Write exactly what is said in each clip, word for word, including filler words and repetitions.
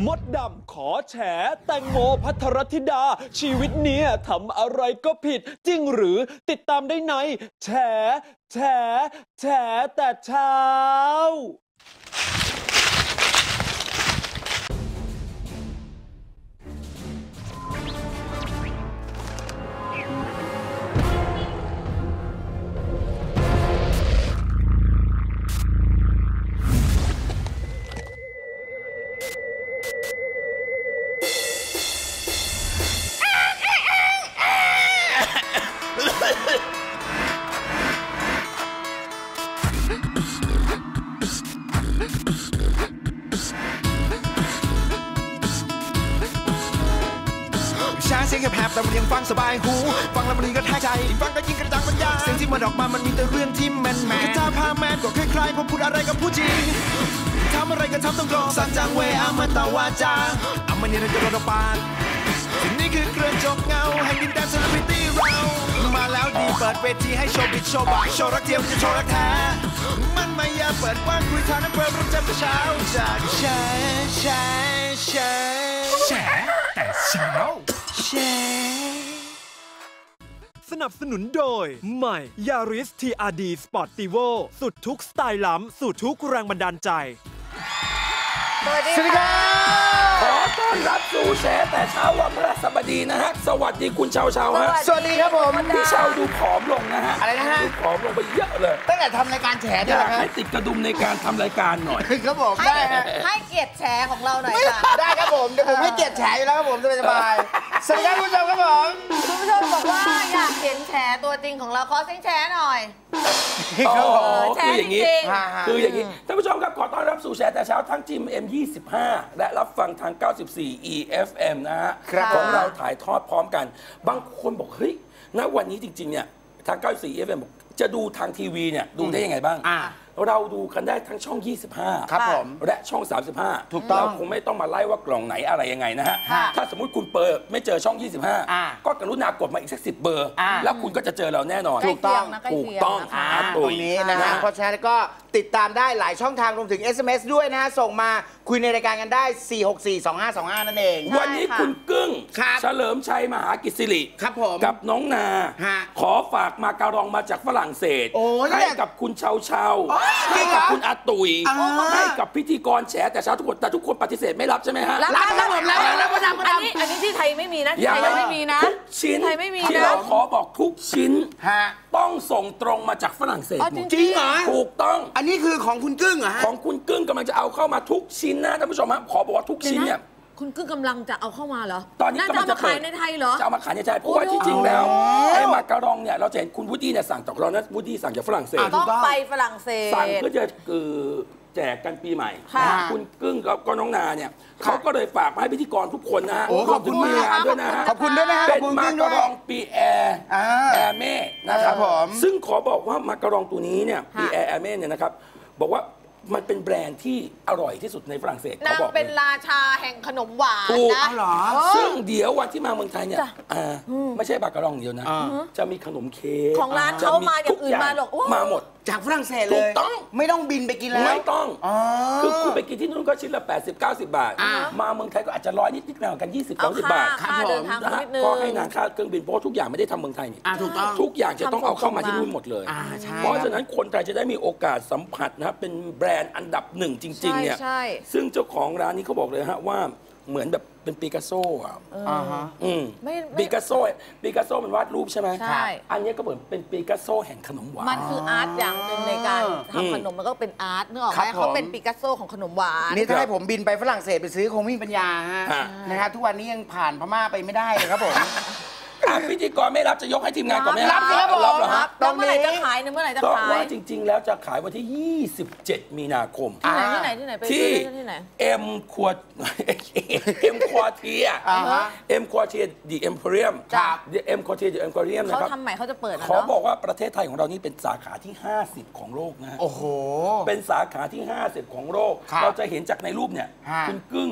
มดดำขอแฉแตงโมภัทรธิดาชีวิตเนี้ยทำอะไรก็ผิดจริงหรือติดตามได้ในแฉแฉแฉแต่เช้าเสียงแหบๆแต่มันยังฟังสบายหูฟังแล้วมันก็แทกใจฟังก็ยิ่งกระจ่างบรรยายเสียงที่มันออกมามันมีแต่เรื่องที่แมนแมนถ้าพาแมนก็คล้ายๆพอพูดอะไรก็พูดจริงทำอะไรก็ทำต้องตรงสัจจังเวอามันตาวาจาอามันยังจะรอปากสิ่งนี้คือกระจกเงาแห่งดินแดนเซเลบริตี้เรามาแล้วดีเปิดเวทีให้โชว์บิดโชว์บายโชว์รักเทียมจะโชว์รักแท้มันไม่ยาเปิดบ้านคุยทางนั้นเปิดรับจำแต่เช้าจากแชร์แชร์แชร์แชร์แต่เช้าแชร์สนับสนุนโดยใหม่ Yaris ที อาร์ ดี Sportivo สุดทุกสไตล์ล้ำสู่ทุกแรงบันดาลใจสวัสดีครับขอต้อนรับสู่แฉแต่เช้าวันพฤหัสบดีนะฮะสวัสดีคุณเชาเชาฮะสวัสดีครับผมพี่เชาดูผอมลงนะฮะอะไรนะฮะดูผอมลงไปเยอะเลยตั้งแต่ทำรายการแฉเนี่ยอยากให้ติดกระดุมในการทำรายการหน่อยครับผมได้ฮะให้เกียรติแฉของเราหน่อยค่ะได้ครับผมเดี๋ยวผมให้เกียรติแฉอยู่แล้วครับผมสบายๆสวัสดีครับคุณผู้ชมครับผมคุณผู้ชมบอกว่าอยากเห็นแฉตัวจริงของเราขอเสียงแฉหน่อยคืออย่างนี้คืออย่างนี้ท่านผู้ชมครับขอต้อนรับสู่แฉแต่เช้าทั้งทีม เอ็ม ยี่สิบห้า และรับฟังทาง เก้าสิบสี่ อี เอฟ เอ็ม นะฮะของเราถ่ายทอดพร้อมกันบางคนบอกเฮ้ยณวันนี้จริงๆเนี่ยทาง เก้าสิบสี่ อี เอฟ เอ็ม บอกจะดูทางทีวีเนี่ยดูได้ยังไงบ้างเราดูกันได้ทั้งช่องยี่สิบห้าครับผมและช่องสามสิบห้าถูกต้องเราคงไม่ต้องมาไล่ว่ากล่องไหนอะไรยังไงนะฮะถ้าสมมุติคุณเปิดไม่เจอช่องยี่สิบห้าก็กรุณากดมาอีกสักสิบเบอร์แล้วคุณก็จะเจอเราแน่นอนถูกต้องถูกต้องตรงนี้นะฮะเพราะฉะนั้นก็ติดตามได้หลายช่องทางรวมถึง เอส เอ็ม เอส ด้วยนะฮะส่งมาคุยในรายการกันได้สี่หกสี่ สองห้าสองห้านั่นเองวันนี้คุณกึ้งเฉลิมชัยมหากิจสิริครับผมกับน้องนาขอฝากมาการองมาจากฝรั่งเศสให้กับคุณเชาเชาให้กับคุณอาตุยให้กับพิธีกรแฉแต่เช้าทุกคนแต่ทุกคนปฏิเสธไม่รับใช่ไหมฮะรับครับผมรับรับรับอันนี้อันนี้ที่ไทยไม่มีนะที่ไทยไม่มีนะทุกชิ้นที่เราขอบอกทุกชิ้นต้องส่งตรงมาจากฝรั่งเศสจริงเหรอถูกต้องอันนี้คือของคุณกึ้งเหรอของคุณกึ้งกำลังจะเอาเข้ามาทุกชิ้นนะท่านผู้ชมครับขอบอกว่าทุกชิ้นเนี่ยคุณกึ้งกำลังจะเอาเข้ามาเหรอตอนนี้กำลังจะขายในไทยเหรอจะเอามาขายในไทยเพราะว่าที่จริงแล้วไอ้มาการองเนี่ยเราจะเห็นคุณวูดดี้เนี่ยสั่งจากเรานะวูดดี้สั่งจากฝรั่งเศสต้องไปฝรั่งเศสสั่งเพื่อจะแจกกันปีใหม่คุณกึ้งกับน้องนาเนี่ยเขาก็เลยฝากมาให้พิธีกรทุกคนนะฮะขอบคุณมากด้วยนะฮะขอบคุณด้วยนะฮะเป็นมาการองปีแอร์แอร์เม่นะครับซึ่งขอบอกว่ามาการองตัวนี้เนี่ยปีแอร์แอร์เม่เนี่ยนะครับบอกว่ามันเป็นแบรนด์ที่อร่อยที่สุดในฝรั่งเศสเขาบอกเป็นราชาแห่งขนมหวานนะซึ่งเดี๋ยววันที่มาเมืองไทยเนี่ยไม่ใช่บาการองเดียวนะจะมีขนมเค้กของร้านเขามาอย่างอื่นมาหรอกมาหมดจากฝรั่งเศสเลยถูกต้องไม่ต้องบินไปกินแล้วไม่ต้องคือคุณไปกินที่นู่นก็ชิ้นละแปดสิบ เก้าสิบบาทมาเมืองไทยก็อาจจะร้อยนิดนิดหน่อยกันยี่สิบ สามสิบบาทครับผมนะฮะก็ให้นางค่าเครื่องบินเพราะทุกอย่างไม่ได้ทำเมืองไทยนี่ถูกต้องทุกอย่างจะต้องเอาเข้ามาที่นู่นหมดเลยเพราะฉะนั้นคนไทยจะได้มีโอกาสสัมผัสนะครับเป็นแบรนด์อันดับหนึ่งจริงๆเนี่ยซึ่งเจ้าของร้านนี้เขาบอกเลยฮะว่าเหมือนแบบเป็นปิกัสโซอ่ะอืมปิกัสโซปิกัสโซมันวาดรูปใช่ไหมใช่อันนี้ก็เหมือนเป็นปิกัสโซแห่งขนมหวานมันคืออาร์ตอย่างหนึ่งในการทำขนมมันก็เป็นอาร์ตเนอะเขาเป็นปิกัสโซของขนมหวานนี่ถ้าให้ผมบินไปฝรั่งเศสไปซื้อคงไม่มีปัญญาฮะนะครับทุกวันนี้ยังผ่านพม่าไปไม่ได้เลยครับผมพิธีกรไม่รับจะยกให้ทีมงานก่อนไหมรับครับรับเหรอครับเมื่อไหร่จะขายเมื่อไหร่จะขายว่าจริงๆแล้วจะขายวันที่ยี่สิบเจ็ดมีนาคมที่ไหนที่ไหนไปที่ที่เอ็มควอเอ็มควอเทียเอ็มควอเทียดีเอ็มโพเรียมเอ็มควอเทียดีเอ็มโพเรียมนะครับเขาทำใหม่เขาจะเปิดขอบอกว่าประเทศไทยของเรานี่เป็นสาขาที่ห้าสิบของโลกนะโอ้โหเป็นสาขาที่ห้าสิบของโลกเราจะเห็นจากในรูปเนี่ยคุณกึ้ง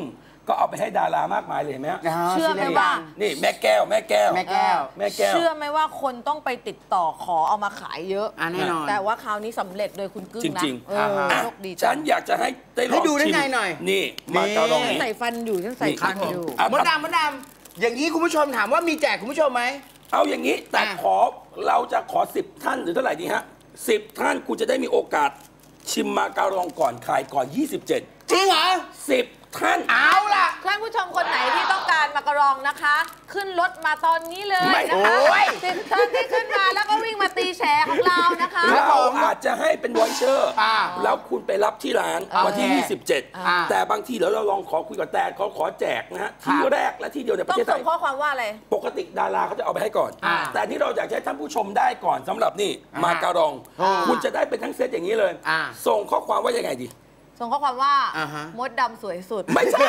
ก็เอาไปให้ดารามากมายเลยเห็นไหมเชื่อไหมว่านี่แม่แก้วแม่แก้วแม่แก้วแม่แก้วเชื่อไหมว่าคนต้องไปติดต่อขอเอามาขายเยอะอ่ะแน่นอนแต่ว่าคราวนี้สำเร็จโดยคุณกึ้งนะจริงเอๆออ่ะโชคดีฉัจันงอยากจะให้ได้ลองให้ดูได้ชิมไงหน่อยนี่มาการองฉันนี่ใส่ฟันอยู่ฉันใส่ฟันอยู่อ่ะมดดำมดดำอย่างนี้คุณผู้ชมถามว่ามีแจกคุณผู้ชมไหมเอาอย่างนี้แต่อ่ะขอเราจะขอสิบท่านหรือเท่าไหร่ดีฮะสิบท่านคุณจะได้มีโอกาสชิมมาการองก่อนขายก่อนยี่สิบเจ็ดจริงเหรอสิบท่านเอาล่ะท่านผู้ชมคนไหนที่ต้องการมากระรองนะคะ ขึ้นรถมาตอนนี้เลยไม่นะคะโอ้ยสิบท่านที่ขึ้นมาแล้วก็วิ่งมาตีแฉของเรานะคะครับเราผมอาจจะให้เป็นวอยเชอร์อ่าแล้วคุณไปรับที่ร้านโอเควันที่ยี่สิบเจ็ดอ่าแต่บางทีเดี๋ยวเราลองขอคุยกับแต่เขาขอแจกนะฮะที่แรกและที่เดียวในปต้ระองเทศไทส่งยข้อความว่าอะไรปกติดาราเขาจะเอาไปให้ก่อนอ่าแต่นี่เราอยากจะให้ท่านผู้ชมได้ก่อนสำหรับนี่อ่ามมาการองอ่าคุณจะได้เป็นทั้งเซตอย่างนี้เลยอ่าส่งข้อความว่ายังไงดีส่งข้อความว่าอ่าฮะมดดำสวยสุดไม่ใช่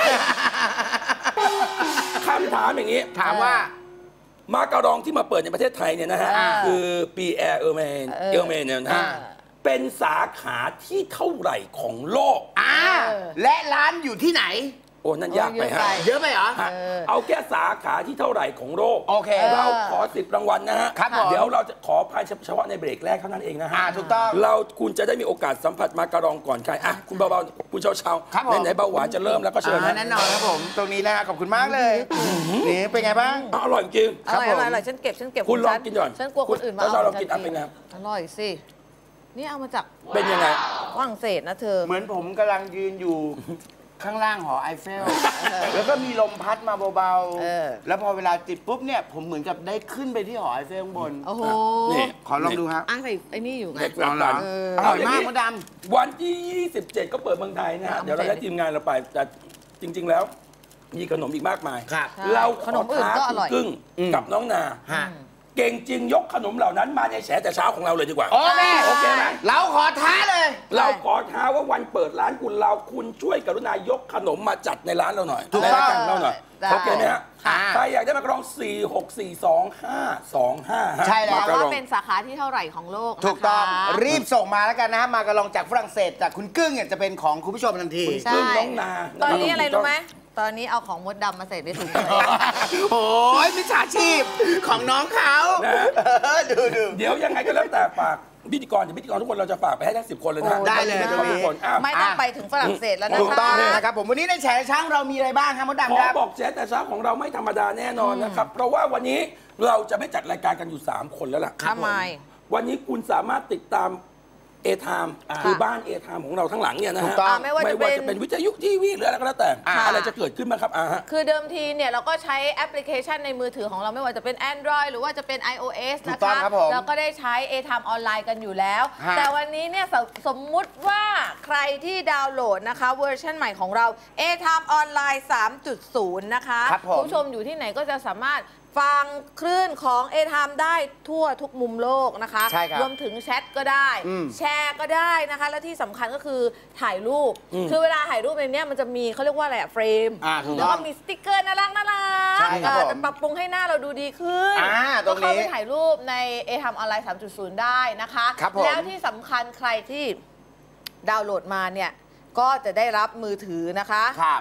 คำถามอย่างนี้ถามว่ามาการองที่มาเปิดในประเทศไทยเนี่ยนะฮะอ่าคือปีแอร์เออร์แมนเออเออร์แมนเนี่ยนะฮะอ่าเป็นสาขาที่เท่าไหร่ของโลกอ่าเออและร้านอยู่ที่ไหนโอ้นั่นยากไปฮะเยอะไปเยอะไปเหรอฮะเออเอาแค่สาขาที่เท่าไหร่ของโลกโอเคเราขอสิบรางวัลนะฮะครับผมเดี๋ยวเราจะขอภายเฉพาะในเบรกแรกเท่านั้นเองนะฮะอ่าถูกต้องเราคุณจะได้มีโอกาสสัมผัสมาการองก่อนใครอ่ะคุณเบาๆคุณเชาเชาครับผมไหนๆเบาหวานจะเริ่มแล้วก็เชิญอ่านะแน่นอนครับผม ตรงนี้นะฮะขอบคุณมากเลยนี่เป็นไงบ้างอร่อยจริงอร่อยครับผมอร่อยอร่อยฉันเก็บฉันเก็บคุณขลองฉักินก่อนฉันกลัวคนอื่นมาแล้วเอาเราขกินฉัอ่ะเป็นไงอร่อยสินี่เอามาจากเป็นยังไงฝรั่งเศสนะเธอเหมือนผมกำลังยืนอยู่ข้างล่างหอไอเฟล แล้วก็มีลมพัดมาเบาเออๆ แล้วพอเวลาติดปุ๊บเนี่ย ผมเหมือนกับได้ขึ้นไปที่หอไอเฟลข้างบนโอ้โหนี่ขอลองดูครับอ่ะใส่ไอ้นี่อยู่ไงเด็กหลานเออๆอร่อยเงมากนี้มดดวันที่ยี่สิบเจ็ดก็เปิดเมืองไทยนะฮะครับเดี๋ยวเราได้ทีมงานเราไปแต่จริง ๆ แล้ว มีขนมอีกมากมายครับใช่เราขนมอื่นก็อร่อยขท้าคุณกึ้งอืมกับน้องนาฮะเก่งจริงยกขนมเหล่านั้นมาในแฉแต่เช้าของเราเลยดีกว่าโอเคโอเคไหมเราขอท้าเลยเราขอท้าว่าวันเปิดร้านคุณเราคุณช่วยกรุณายกขนมมาจัดในร้านเราหน่อยถูกในต้องรายการเราหน่อยได้โอเคไหมฮะค่ะใครอยากได้มากรองสี่ หก สี่ สอง ห้า สอง ห้าใช่แล้วมากว่าระองเป็นสาขาที่เท่าไหร่ของโลกนะคะถูกต้อง รีบส่งมาแล้วกันนะฮะ มากระลองจากฝรั่งเศสจากคุณกึ้งเนี่ยจะเป็นของคุณผู้ชมทันทีใช่เรื่องน้องนาตอนนี้อะไรถูกต้รู้งไหมตอนนี้เอาของมดดำมาใส่ในถุงเลยโอ้ยมิจฉาชีพของน้องเขานะเออดูดูเดี๋ยวยังไงก็แล้วแต่ฝากพิธีกรเดี๋ยวพิธีกรทุกคนเราจะฝากไปให้ทั้งสิบคนเลยนะได้เลยได้ทุกคนอ้าวไม่ต้องไปถึงฝรั่งเศสแล้วนะถูกคะต้องนะครับผมวันนี้ในแฉช้างเรามีอะไรบ้างครับมดขดำอครับบอกแจ๊แต่เช้าของเราไม่ธรรมดาแน่นอนนะครับ เพราะว่าวันนี้เราจะไม่จัดรายการกันอยู่ สาม คนแล้วล่ะทำไมวันนี้คุณสามารถติดตามเอทามคือบ้านเอทามของเราทั้งหลังเนี่ยนะถูฮะกต้องอ่าไม่ว่าจะเป็นจะเป็นวิทยุทีวีหรืออะไรก็แล้วแต่อ่าอะไรจะเกิดขึ้นบ้างครับอ่าฮะคือเดิมทีเนี่ยเราก็ใช้แอปพลิเคชันในมือถือของเราไม่ว่าจะเป็น Android หรือว่าจะเป็น iOS ถูนะกต้องคะครับผมเราก็ได้ใช้ A-Time ออนไลน์กันอยู่แล้วฮะแต่วันนี้เนี่ยสสมมุติว่าใครที่ดาวน์โหลดนะคะเวอร์ชันใหม่ของเรา A-Time ออนไลน์ สามจุดศูนย์ นะคะครับผมณผู้ชมอยู่ที่ไหนก็จะสามารถฟังคลื่นของ A-Time ได้ทั่วทุกมุมโลกนะคะใช่ครับรวมถึงแชทก็ได้อืมแชร์ก็ได้นะคะ และที่สำคัญก็คือถ่ายรูป คือเวลาถ่ายรูปในเนี้ยมันจะมีเขาเรียกว่าอะไรอะเฟรมอ่าถูกต้องแล้วก็มีสติ๊กเกอร์น่ารักน่ารัใช่กครับเอ่อผมจะปรับปรุงให้หน้าเราดูดีขึ้นอ่าตรงนี้ก็เข้าไปถ่ายรูปใน A-Time ออนไลน์ สามจุดศูนย์ ได้นะคะครับผมแล้วที่สำคัญใครที่ดาวน์โหลดมาเนี่ย ก็จะได้รับมือถือนะคะครับ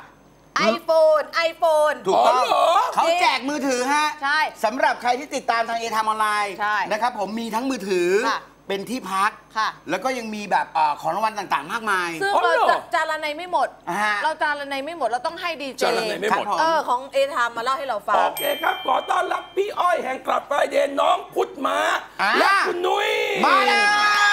iPhone iPhone ถูกต้องอ๋อเหรอเขาแจกมือถือฮะใช่สำหรับใครที่ติดตามทางเอทามออนไลน์ใช่นะครับผมมีทั้งมือถือค่ะเป็นที่พักค่ะแล้วก็ยังมีแบบเอ่อของรางวัลต่างๆ มากมายซึ่งอ๋อเราเหรอจะจาระในไม่หมดอ่าฮะเราจาระในไม่หมด เราต้องให้ดีเจจาระในไม่หมดครับผเออของ A-Time มาเล่าให้เราฟังโอเคครับ ขอต้อนรับพี่อ้อยแห่งกลับไฟเดนน้องพุทธมาอ่าและคุณนุ้ยมาแล้ว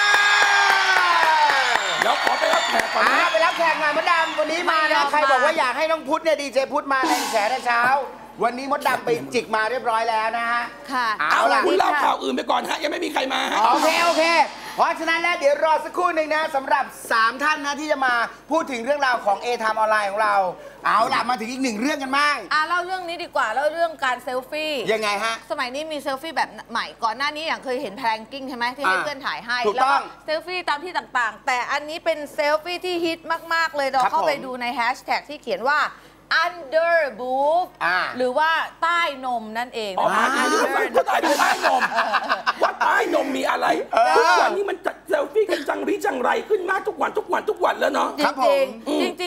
เดี๋ยวขอไปรับแขกก่อนอ่านะไปรับแขกงานมดดำวันนี้มาไม่ยนะอมใครบอกมาว่าอยากให้น้องพุทธเนี่ยดีเจพุทธมาในแฉแต่เช้า วันนี้มดดำไปจิกมาเรียบร้อยแล้วนะฮะค่ะเอาเอาล่ะล่ะคุณเล่าค่ะข่าวอื่นไปก่อนฮะ ยังไม่มีใครมาฮะโอเคโอเค เพราะฉะนั้นแล้วเดี๋ยวรอสักครู่หนึ่งนะสำหรับ สาม ท่านนะที่จะมาพูดถึงเรื่องราวของ A-Time ออนไลน์ของเรา เอาล่ะมาถึงอีกหนึ่งเรื่องกันบ้างอ่ะเล่าเรื่องนี้ดีกว่าเล่าเรื่องการเซลฟี่ยังไงฮะสมัยนี้มีเซลฟี่แบบใหม่ก่อนหน้านี้อย่างเคยเห็นแพลงกิ้งใช่ไหมที่ให้อ่าเพื่อนถ่ายให้ถูกแล้วต้ก็องเซลฟี่ตามที่ต่างๆ แต่อันนี้เป็นเซลฟี่ที่ฮิตมาก ๆ เลยเราครับเข้าไปผมดูในแฮชแท็กที่เขียนว่า under boob อ่าหรือว่าใต้นมนั่นเองอ๋อนะคะหมายถึงว่าเขาถ่ายใต้นมว่าใต้นมมีอะไรทุกวันนี้มันเซลฟี่กันจังรีจังไรขึ้นมากทุกวันทุกวันทุกวันแล้วเนาะจครับผริงมๆจริง ๆ แล้ว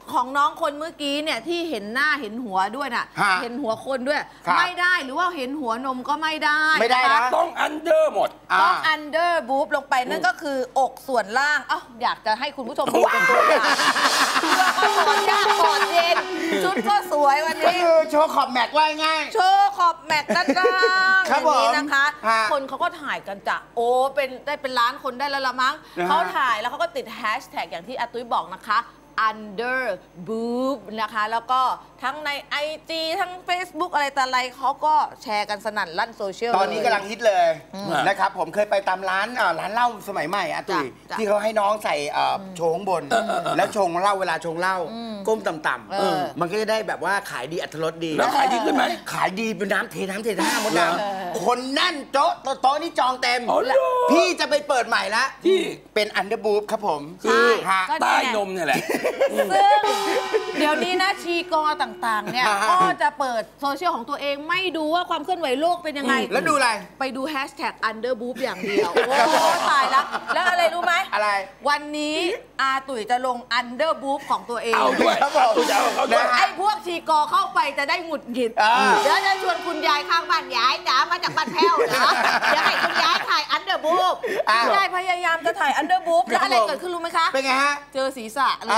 ของน้องคนเมื่อกี้เนี่ยที่เห็นหน้าเห็นหัวด้วยน่ะฮะเห็นหัวคนด้วยครับไม่ได้หรือว่าเห็นหัวนมก็ไม่ได้ไม่ได้นะต้องอันเดอร์หมดต้องอ่า under boob ลงไปนั่นก็คืออกส่วนล่างเอ้าอยากจะให้คุณผู้ชมดูเป็นตัวอย่างเพื่อก็ถอดยากถอดเย็นชุดก็สวยวันก็นี้คือโชว์ขอบแม็กว่าง่ายโชว์ขอบแม็กด้านล่างอครับย่างนี้ผมนะคะฮะคนเขาก็ถ่ายกันจะโอ้เป็นได้เป็นล้านคนได้แล้วละมั้งนะฮะเขาถ่ายแล้วเขาก็ติดแฮชแท็กอย่างที่อาตุ้ยบอกนะคะ under boob นะคะ แล้วก็ทั้งใน ไอ จี ทั้ง Facebook อะไรแต่อะไรเขาก็แชร์กันสนั่นลั่นโซเชียลตอนนี้เลยกำลังฮิตเลยอืมนะครับผมเคยไปตามร้านอ่าร้านเหล้าสมัยใหม่อะตุ๋ยจ้ะจ้ะที่เขาให้น้องใส่อ่าโชว์ข้างบน แล้วชงเหล้าเวลาชงเหล้าก้มต่ำเออๆมันก็จะได้แบบว่าขายดีอัตรสดีแล้วขายดีขึ้นไหมขายดีเป็นน้ำเทน้ำเทท่าหมดแล้วคนแน่นโต๊ะโต๊ะนี่จองเต็มอ๋อเหรอพี่จะไปเปิดใหม่ละที่เป็นอันเดอร์บูฟครับผมคือฮะก็ใต้นมเนี่ยแหละซึ่งเดี๋ยวนี้นะชีกอต่างๆเนี่ยอ่าฮะก็จะเปิดโซเชียลของตัวเองไม่ดูว่าความเคลื่อนไหวโลกเป็นยังไงแล้วดูอะไรไปดูแฮชแท็ก under boob อย่างเดียว โอ้ตายแล้ว แล้วอะไรรู้ไหมอะไรวันนี้อาตุ๋ยจะลง under boob ของตัวเองเอาด้วยครับผมเอาจะเอาเขาด้วยนะฮะไอ้พวกชีกอเข้าไปจะได้หงุดหงิดอ่าเดี๋ยวจะชวนคุณยายข้างบ้านยายจ๋ามาจากบ้านแพ้วเหรอเดี๋ยวให้คุณยายถ่าย under boob อ่ายายพยายามจะถ่าย under boob แล้วอะไรเกิดขึ้นรู้ไหมคะเป็นไงฮะเจอศีรษะเลอ่าย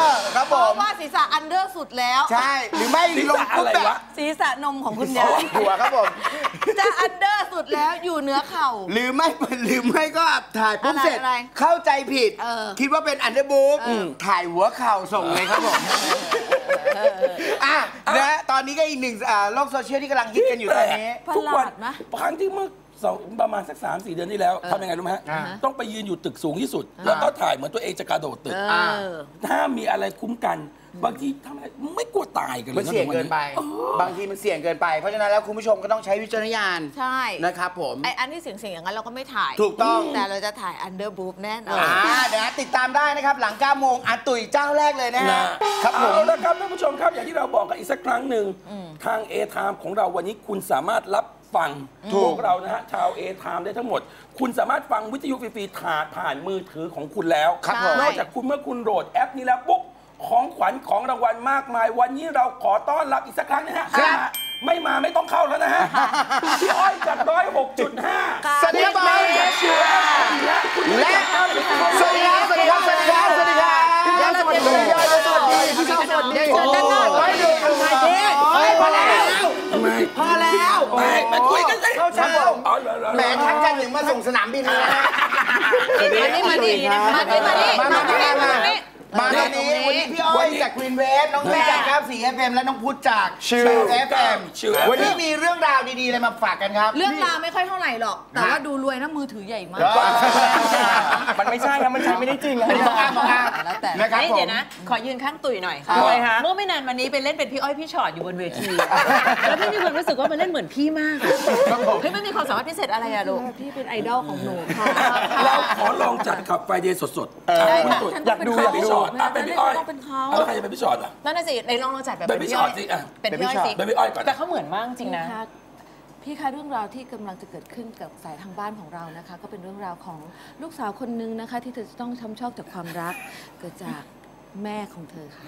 ครับเพผมราะว่าศีรษะ under สุดแล้วใช่ หรือไม่ศีรลงษะปุ๊บอะไรแบบวะศีรษะนมของคุณยายหัวครับผมจะ under สุดแล้วอยู่เหนือเข่าหรือไม่ หรือไม่ก็ถ่ายปุ๊บอะไรเสร็จอะไรเข้าใจผิดเออคิดว่าเป็นอันเดอร์บูฟถ่ายหัวเข่าส่งเลยครับผมอ่ะนะตอนนี้ก็อีกหนึ่งอ่าโลกโซเชียลที่กำลังฮิตกันอยู่ตอนนี้ประทุกหวัลาน ดไหมครั้งที่เมื่อสองประมาณสักสามสี่เดือนที่แล้วทำยังไงรู้ไหมฮะอ่าต้องไปยืนอยู่ตึกสูงที่สุด แล้วก็ถ่ายเหมือนตัวเองจะกระโดดตึกเออถ้ามีอะไรคุ้มกัน บางทีทำอะไรไม่กลัวตายกันเลยมันเสี่ยงเกินไปเออบางทีมันเสี่ยงเกินไป เพราะฉะนั้นแล้วคุณผู้ชมก็ต้องใช้วิจารณญาณใช่นะครับผมไออันที่เสียงๆอย่างนั้นเราก็ไม่ถ่ายถูกต้องแต่เราจะถ่าย under boob แน่นอนอ่าเดี๋ยวนะติดตามได้นะครับ หลังเก้าโมงอาตุ๋ยเจ้าแรกเลยนะฮะนะครับผมเอาละครับท่านผู้ชมครับอย่างที่เราบอกกันอีกสักครั้งหนึ่งทาง A Time ของเราวันนี้คุณสามารถรับฟังพวกเรานะฮะชาว A Time ได้ทั้งหมด คุณสามารถฟังวิทยุฟรีๆผ่านผ่านมือถือของคุณแล้วครับผมนอกจากคุณเมื่อคุณโหลดแอปนี้แล้วปุ๊บของขวัญของรางวัลมากมาย วันนี้เราขอต้อนรับอีกสักครั้งนะฮะครับไม่มาไม่ต้องเข้าแล้วนะฮะพี่อ้อยจากร้อยหกจุดห้าสวัสดีครับและคุณและ สวัสดีครับ สวัสดีครับ สวัสดีครับ สวัสดีครับและสวัสดีครับสวัสดีพี่ชอบสวัสดีเชิญด้านหน้าโอ้ยดูทำไมเนี่ยโอ้ยพอแล้วทำไมพอแล้วไม่มาคุยกันสิเข้าใจผมอ๋อเหรอเหรอแหมทักกันถึงมาส่งสนามบินเลยนะมานี่มานี่มานี่มานี่มามามามามานี่มาตอนนี้วันนี้พี่อ้อยจากกรีนเวฟน้องแม่จากครับสีเอฟเอ็มและน้องพุทธจากชิวเอฟเอ็มชิววันนี้มีเรื่องราวดีๆอะไรมาฝากกันครับเรื่องราวไม่ค่อยเท่าไหร่หรอก แต่ว่าดูรวยนะมือถือใหญ่มากมันไม่ใช่ครับมันใช้ไม่ได้จริงเลยมาอ้างมาอ้างแล้วแต่นะครับเฮ้ยผมเดี๋ยวนะ ขอยืนข้างตุ๋ยหน่อยทำไมฮะเมื่อไม่นานมานี้ไปเล่นเป็นพี่อ้อยพี่ชอตอยู่บนเวที แล้วพี่มีความรู้สึกว่ามันเล่นเหมือนพี่มากอะครับผมเฮ้ยไม่มีความสามารถพิเศษอะไรอะลูกพี่เป็นไอดอลของหนูค่ะเราขอลองจัดขับไฟเดย์สดๆได้ค่ะอยากดูอยากพี่ชอตอ่ะเป็นพี่อ้อยต้องเป็นเขาแล้วใครจะเป็นพี่ชอตอ่ะนั่นน่ะสิในลองลองจัดแบบเป็นพี่พี่ชอ้ออตยสิอ่ะเป็นพี่อ้อยสิเป็นพี่อ้อยก่อนแต่เขาเหมือนมากจริงนะพี่คะพี่คะเรื่องราวที่กำลังจะเกิดขึ้นกับสายทางบ้านของเรานะคะ ก็เป็นเรื่องราวของลูกสาวคนนึงนะคะ ที่เธอจะต้องช้ำชอกจากความรัก เกิดจากแม่ของเธอค่ะ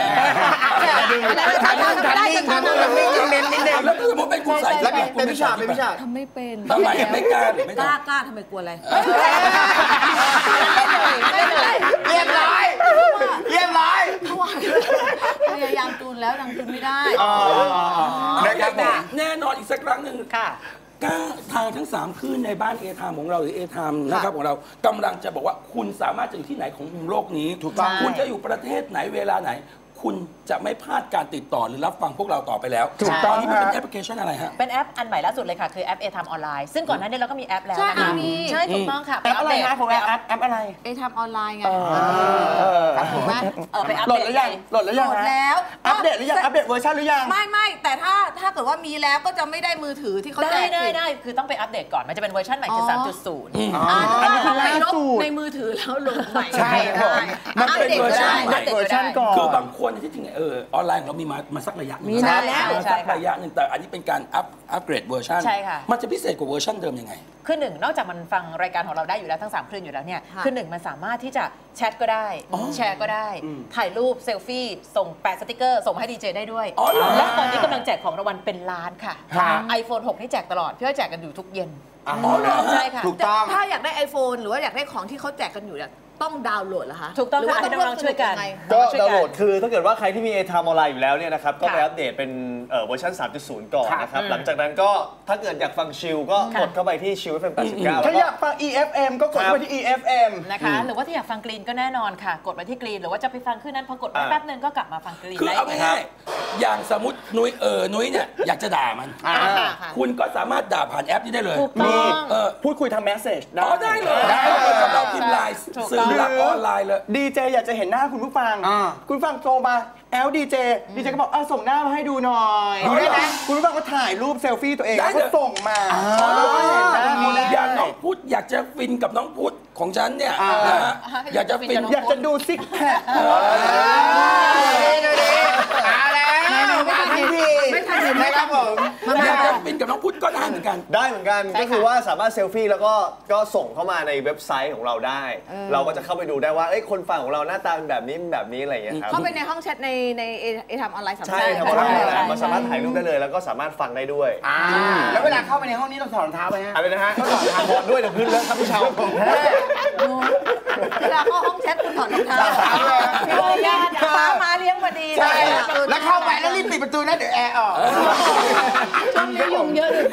ทำนิ่งทำนิ่งทำนิ่งยังเน้นนิดนึงแล้วถ้าสมมติเป็นคุณใส่แล้วเป็นพี่ชอตเป็นพี่ชอตทำไม่เป็นทำไมไม่กล้าหรือไม่กกล้าล้ากล้าทำไมกลัวอะไรเรียบร้อยเรียบร้อยเพราะว่าพยายามจูนแล้วดังจูนไม่ได้นะครับผมแน่นอนอีกสักครั้งหนึ่งค่ะก้าทางทั้งสามคลื่นในบ้านเอทามของเราหรือเอทามนะครับของเรากำลังจะบอกว่าคุณสามารถจะอยู่ที่ไหนของมุมโลกนี้ถูกต้องคุณจะอยู่ประเทศไหนเวลาไหน คุณจะไม่พลาดการติดต่อหรือรับฟังพวกเราต่อไปแล้วถูกต้องตอนนี้มันเป็นแอปพลิเคชันอะไรฮะเป็นแอปอันใหม่ล่าสุดเลยค่ะ คือแอป A Time ออนไลน์ซึ่งก่อนหน้านี้เราก็มีแอปแล้วใช่นะคะมีใช่ถูกต้องค่ะแอปอะไรนะผมแอปแอปอะไรเอทำออนไลน์ไงถูกไหมเออไปอัปโหลเดดตหรือยังโหลดหรือยังโหลดฮะแล้วอัปเดตหรือยังอัปเดตเวอร์ชันหรือยังไม่ไม่แต่ถ้าถ้าเกิดว่ามีแล้วก็จะไม่ได้มือถือที่เขาแจได้กได้สิได้คือต้องไปอัปเดตก่อน มันจะเป็นเวอร์ชันใหม่คืออ๋อสามจุดศูนย์อ่าอันนี้คือไปล่าลบสุดในมือถือแล้วโหลดใหม่ใช่ครับผมมันเป็นเวอร์ชันอัปเดตเวอร์ชันก่อนคือบางคนที่จริงๆเออออนไลน์ของเรามีมามาสักระยะหนึ่งมีนานแล้วมาสักระยะหนึ่งแต่อันนี้เป็นการอัพอัปเกรดเวอร์ชันใช่ค่ะมันจะพิเศษกว่าเวอร์ชันเดิมยังไงคือหนึ่งนอกจากมันฟังรายการของเราได้อยู่แล้วทั้งสามคลื่นอยู่แล้วเนี่ยคือหนึ่งมันสามารถที่จะแชทก็ได้แชร์ก็ได้ถ่ายรูปเซลฟี่ส่งแปะสติกเกอร์ส่งให้ดีเจได้ด้วยและตอนนี้กำลังแจกของรางวัลเป็นล้านค่ะ ไอโฟน หกนี่แจกตลอดพี่อ้อยแจกกันอยู่ทุกเย็นใช่ค่ะถูกต้องถ้าอยากได้ iPhone หรือว่าอยากได้ของที่เขาแจกกันอยู่เนี่ยต้องดาวน์โหลดเหรอคะถูกต้องหรือว่าค่ะต้องให้น้องๆช่วยกันร่วมสนุก็ดาวน์โหลดคือถ้าเกิดว่าใครที่มี A-Time ออนไลน์อยู่แล้วเนี่ยนะครับก็ไปอัปเดตเป็นเอ่อเวอร์ชัน สามจุดศูนย์ ก่อนนะครับ หลังจากนั้นก็ถ้าเกิดอยากฟังชิลก็กดเข้าไปที่ชิล เอฟ เอ็ม แปดสิบเก้าถ้าอยากฟัง อี เอฟ เอ็ม ก็กดเข้าไปที่ อี เอฟ เอ็มนะคะหรือว่าถ้าอยากฟังกรีนก็แน่นอนค่ะกดไปที่กรีนหรือว่าจะไปฟังขึ้นนั้นพอกดไปแป๊บนึงก็กลับมาฟังกรีนคือได้เอาง่ายๆอย่างสมมตินุ้ยเออนุ้ยเนี่ยอยากจะด่ามัน คุณก็สามารถด่าผ่านแอปนี้ได้เลยถูกต้องเออพูดคุยทางเมสเซจได้อ๋อได้เลยได้เลยสำหรับพิมพ์ไลน์สื่อรับออนไลน์เลยดีเจอยากจะเห็นหน้าคุณผู้ฟัง คุณผู้ฟังโทรมาแอลดีเจดีเจก็บอกเอาส่งหน้ามาให้ดูหน่อยดูได้ไหมคุณผู้ฟังก็ถ่ายรูปเซลฟี่ตัวเองได้แล้วเลยก็ส่งมาแล้วก็เห็นหน้าคุณได้อย่างน้องพุทธอยากจะฟินกับน้องพุทธของฉันเนี่ยนะฮะอยากจะฟินอยากจะดูซิกแพคดูดิเอาแล้วมาทันทีนะครับผมอยากจะฟินกับน้องพุทธก็ได้เหมือนกันได้เหมือนกันก็คือว่าสามารถเซลฟี่แล้วก็ก็ส่งเข้ามาในเว็บไซต์ของเราได้ เราก็จะเข้าไปดูได้ว่าเอ้ยคนฟังของเราหน้าตาเป็นแบบนี้เป็นแบบนี้อะไรอย่างเงี้ยครับเข้าไปในห้องแชทในในเอทำออนไลน์สามารถใช่ครับใช่เราใช่เราสามารถถ่ายรูปได้เลยแล้วก็สามารถฟังได้ด้วยอ่าแล้วเวลาเข้าไปในห้องนี้ต้องถอดรองเท้าไหมฮะอะไรนะฮะก็ถอดทางบอลด้วยเดี๋ยวพื้นเลอะครับพี่ชาวเวลาเข้าห้องแชทคุณถอดรองเท้าพี่อ้อยญาติป้ามาเลี้ยงพอดีใช่แล้วเข้าไปแล้วรีบปิดประตูนะเดี๋ยวแอร์ออกช่วงนี้ยุงเยอะเลย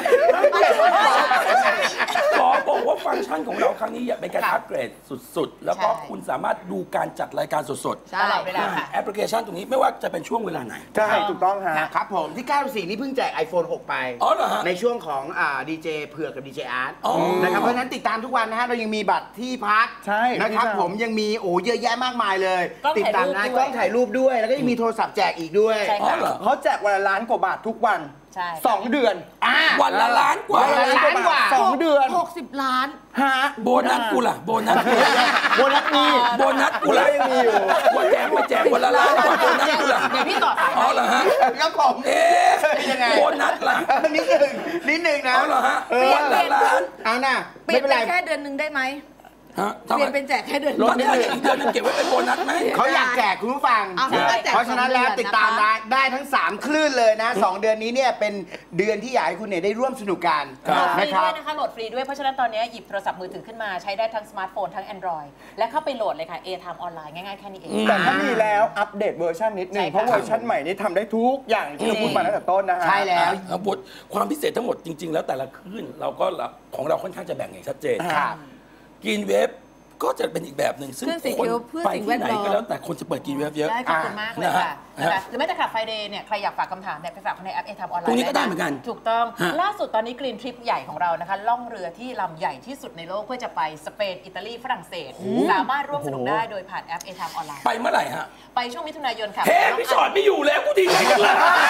ขอบอกว่าฟังก์ชันของเราครั้งนี้เป็นการอัปเกรดสุดๆ แล้วก็คุณสามารถดูการจัดรายการสดๆตลอดเวลาค่ะแอปพลิเคชันตรงนี้ไม่ว่าจะเป็นช่วงเวลาไหนใช่ถูกต้องฮะครับผมที่เก้าสิบสี่นี่เพิ่งแจก ไอโฟน หก ไปอ๋อเหรอฮะในช่วงของอ่าดีเจเผือกกับดีเจอาร์ตอ๋อนะครับเพราะฉะนั้นติดตามทุกวันนะฮะเรายังมีบัตรที่พักใช่นะครับที่พักผมยังมีโอ้เยอะแยะมากมายเลยกล้องติดตามนะถ่ายรูปด้วยกล้องถ่ายรูปด้วย แล้วก็ยังมีโทรศัพท์แจกอีกด้วยใช่อ๋อเหรอเขาแจกวันละล้านกว่าบาททุกวันใช่สองเดือนอ่าวันละล้านกว่าวันละล้านกว่าสองเดือนหกสิบล้านฮะโบนัสกูล่ะ โบนัสกูโบนัสมีโบนัสกูล่ะยังมีอยู่ว่าแจกไม่แจกวันละล้านกว่าโบนัสกูล่ะเดี๋ยวพี่ต่อสายอ๋อเหรอฮะครับผมเอ๊ะยังไงโบนัสล่ะเออนิดหนึ่งนิดหนึ่งนะอ๋อเหรอฮะวันละล้านเอาน่ะเปลี่ไม่ยนเป็นไปไรแค่เดือนหนึ่งได้ไหมฮะเปทำไมลี่ยนเป็นแจกแค่เดือนตอนนี้อะไรอีกเดือนนึงเก็บไว้เป็นโบนัสไหมเขาอยากแจกคุณผู้ฟังเอาเขาก็แจกเพราะฉะนั้นแล้วสองเดือนติดตามนะคะได้ได้ทั้ง สาม คลื่นเลยนะสองเดือนนี้เนี่ยเป็นเดือนที่อยากให้คุณเนี่ยได้ร่วมสนุกกันโหลดฟรีนะคด้รัวยบนะคะโหลดฟรีด้วยเพราะฉะนั้นตอนนี้หยิบโทรศัพท์มือถือขึ้นมาใช้ได้ทั้งสมาร์ทโฟนทั้ง Android และเข้าไปโหลดเลยค่ะ A-Time ออนไลน์ง่ายๆแค่นี้เองแต่ถ้ามีแล้วอัปเดตเวอร์ชันนิดนึใช่งค่ะเพราะเวอร์ชันใหม่นี้ทำได้ทุกอย่างที่เราพูดมาตั้งแต่ต้นนะฮะใช่แล้วอ่ะบทความพิเศษทั้งหมดจริง ๆ แล้วแต่ละคลื่นเราก็ของเราค่อนข้างจะแบ่งอย่างชัดเจนครับกินเวฟก็จะเป็นอีกแบบหนึ่งซึ่งคลื่นสีคนเขียวเพื่อไปสิ่งที่ไหนแวดล้อมก็แล้วแต่คนจะเปิดกินเวฟเยอะได้ขอบคุณมากเลยค่ะนะฮะนะคะหรือแม้แต่ขับไฟเดย์เนี่ยใครอยากฝากคำถามเนี่ยไปฝากในแอป A-Time ออนไลน์ตรงนี้ก็ได้เหมือนกันถูกต้องฮะล่าสุดตอนนี้กรีนทริปใหญ่ของเรานะคะล่องเรือที่ลำใหญ่ที่สุดในโลกเพื่อจะไปสเปนอิตาลีฝรั่งเศส สามารถร่วมสนุกได้โดยผ่านแอป A-Time ออนไลน์ไปเมื่อไหร่ฮะไปช่วงมิถุนายนค่ะเฮ้พี่ชอดไม่อยู่แล้วกูดีใจจังเลย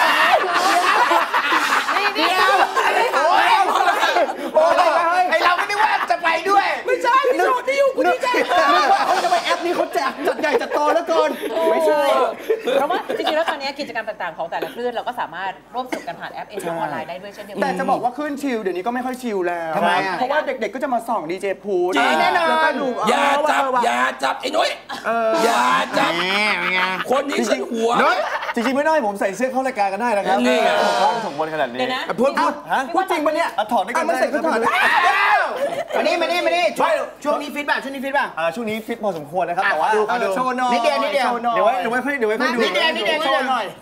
เดียวโอ้ยโอ้ยไอเราไม่ได้ว่าจะไปด้วยไม่ใช่พี่ชอดไม่อยู่กูดีใจนึกว่าเขาจะไปแอปนี้เขาแจกจัดใหญ่จัดโตแล้วเกินไม่ใช่เพราะว่าจริงๆแล้วตอนนี้กิจกรรมต่างๆของแต่ละคลื่นเราก็สามารถร่วมสนุกกันผ่านแอป A-Time ออนไลน์ได้ด้วยเช่นเดียวกัแต่จะบอกว่าขึ้นชิลเดี๋ยวนี้ก็ไม่ค่อยชิลแล้วทำไมอ่ะเพราะว่าเด็กๆก็จะมาส่องดีเจพูดจริงแน่นอนแล้วก็ดูอย่าจับเว่าอย่าจับไอ้นุ้ยอย่าจับแหมเป็นไงคนนี้ฉันหัวจริงๆไม่ได้ผมใส่เสื้อเข้ารายการกันได้นะครับนี่ไงกล้องส่งบนขนาดนี้เดี๋ยวนะพูดพูดฮะพูดจริงปะเนี่ยอ่ะถอดด้วยกัเอานมาใส่ก็ถอดได้มานี่มานี่มานี่ช่วงช่วงนี้ฟิตป่ะช่วงนี้ฟิตป่ะอ่าช่วงนี้ฟิตพอสมควรนะครับแต่ว่าอ่ะดูโชว์หน่อยนิดเดียวนิดเดียวโชหน่อเดี๋ยวไว้เดี๋ยวไว้ค่อยเดี๋ยวไว้ค่อยดูนิดเดียวนิดเดียวโชว์หน่อย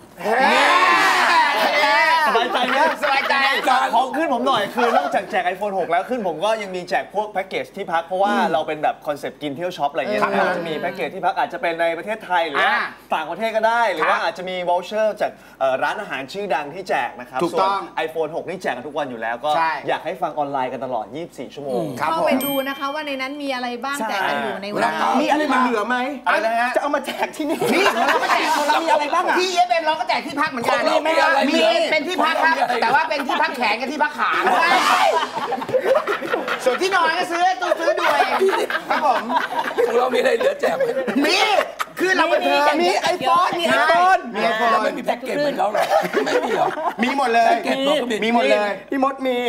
สบายใจนะสบายใจของขึ้นผมหน่อยคือนอกจากแจก ไอโฟน หก แล้วขึ้นผมก็ยังมีแจกพวกแพ็กเกจที่พักเพราะว่าเราเป็นแบบคอนเซปต์กินเที่ยวช็อปอะไรเงี้ยเราจะมีแพ็กเกจที่พักอาจจะเป็นในประเทศไทยหรือว่าต่างประเทศก็ได้ หรือว่าอาจจะมีวอลเชอร์จากเอ่อร้านอาหารชื่อดังที่แจกนะครับถูกส่วต้นองไอโฟน หก นี่แจกกันทุกวันอยู่แล้วก็ใช่อยากให้ฟังออนไลน์กันตลอด ยี่สิบสี่ ชั่วโมงครับเข้าผมไปดูนะคะว่าในนั้นมีอะไรบ้างแจกกันอยู่ในวันนี้มีอะไรมาเหลือไหมอะไรนะฮะจะเอามาแจกที่นี่นี่เราก็แจกเรามีอะไรบ้างอ่ะที่เอฟเอ็มเราก็แจกที่พักเหมือนกันของเรามีอะไรมีเหลือเป็นที่พักครับ แต่ว่าเป็นที่พักแขนกับที่พักขาส่วนที่นอนก็ซื้อต้องซื้อด้วยครับผมของเรามีอะไรเหลือแจกไหมมีคือเราเป็นเธอมีไอโฟนมีไอโฟนมีไอโฟนแล้วไม่มีแพ็กเกจเหมือนเขาหรอไม่มีเหรอมีหมดเลยแพ็กเกจตัวก็มีมีหมดเลยพี่มดมี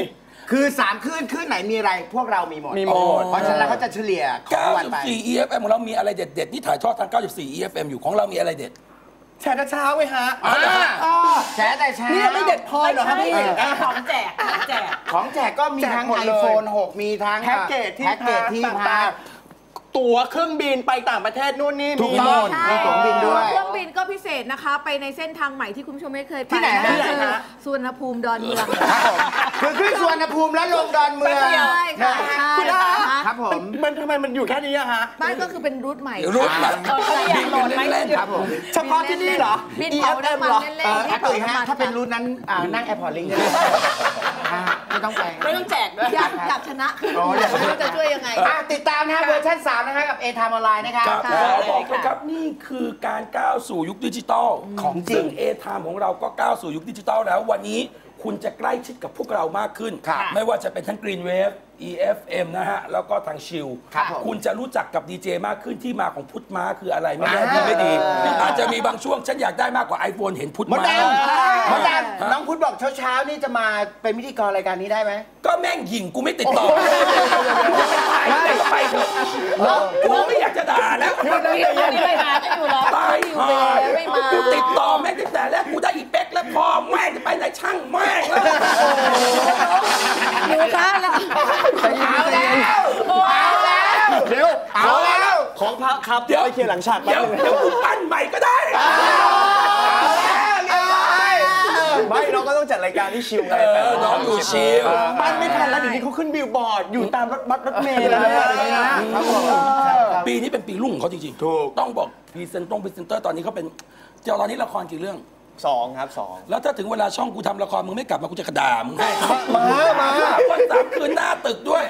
คือสามคลื่นคลื่นไหนมีอะไรพวกเรามีหมดมีหมดเพราะฉะนั้นเขาจะเฉลี่ยของวันไปเก้าสิบสี่ อี เอฟ เอ็ม ของเรามีอะไรเด็ดๆนี่ถ่ายทอดทาง เก้าสิบสี่ อี เอฟ เอ็ม อยู่ของเรามีอะไรเด็ดแชร์แต่เช้าไว้ฮะแชร์แต่เช้านี่ไม่เด็ดพอเหรอครับพี่ของแจกของแจกของแจกก็มีทั้งแจกหมดเลย iPhone หก มีทั้งแพ็กเกจที่แพ็กเกจที่พักพักตั๋วเครื่องบินไปต่างประเทศนู่นนี่ถูกมีต้องหมดมีตั๋วบินด้วยเครื่องบินก็พิเศษนะคะ ไปในเส้นทางใหม่ที่คุณผู้ชมไม่เคยไปที่ไหนฮะนั่นที่ไหนคือฮะสุวรรณภูมิดอนเมืองครับผมคือขึ้นสุวรรณภูมิแล้วลงดอนเมืองใช่ค่ะนะฮะใช่คุณอาค่ะครับผมมันทำไมมันอยู่แค่นี้อะฮะบ้านก็คือเป็นรูทใหม่รูทแบบเออเขาอยากโหลดไหมเล่นๆครับผมเฉพาะที่นี่เหรอบิน E เผา F M น้ำมันเหรอเล่นเอ่อๆอาตุ๋ยฮะบินเผถ้าเป็นรุ่นนั้นอ่านั่งแอร์พอร์ตลิงได้เลยอ่าไม่ต้องไปไม่ต้องแจกด้วยอยากอยากชนะคืออ๋ออยากชนะไม่รู้จะช่วยยังไงอ่ะติดตามนะฮะเวอร์ชันสามนะคะกับ A Time Online นะครับครับค่ะขอบอกเลยครับนี่คือการก้าวสู่ยุคดิจิตอลของจริงซึ่ง A Time ของเราก็ก้าวสู่ยุคดิจิตอลแล้ววันนี้คุณจะใกล้ชิดกับพวกเรามากขึ้นครับไม่ว่าจะเป็นทั้ง Green Wave อี เอฟ เอ็ม นะฮะ แล้วก็ทางชิลครับผมคุณจะรู้จักกับดีเจมากขึ้นที่มาของพุทธม้าคืออะไรไม่แน่อ่าดีไม่ดี อาจจะมีบางช่วงฉันอยากได้มากกว่า iPhone เห็นพุทธมดม้าดำมดดำน้องพุทธบอกเช้าๆนี่จะมาเป็นพิธีกรรายการนี้ได้ไหมก็แม่งหญิงกูไม่ติดต่อจะไปไหนก็ไปเถอะกูไม่อยากจะด่าแล้วพี่ไม่มาก็อยู่หรอตายอยู่ไปแล้วไม่มากูติดต่อแม่งตั้งแต่แรกกูได้อีเป๊กแล้วพอแม่งจะไปไหนช่างแม่งแล้วหนูคะแล้วเอาแล้วเอาแล้วเดี๋ยวเอาแล้วของพระครับเดี๋ยวไปเคลียร์หลังฉากแป๊เดี๋ยวบนึงเดี๋ยวกูปั้นใหม่ก็ได้เอาแล้วเรียบร้อยไม่เราก็ต้องจัดรายการที่ชิลไงเออน้องอยู่ชิลปั้นไม่ทันแล้วเดี๋ยวนี้เขาขึ้นบิลบอร์ด อยู่ตามรถบัสรถเมล์แล้วอะไรอย่างเงี้ยนะครับผมปีนี้เป็นปีรุ่งของเขาจริงๆถูกต้องบอกพรีเซนต์ต้องพรีเซนเตอร์ตอนนี้เขาเป็นเจ้าตอนนี้ละครกี่เรื่องสองครับสองแล้วถ้าถึงเวลาช่องกูทำละครมึงไม่กลับมากูจะกระด่ามึงให้มามาวันสามคืนหน้าตึกด้วย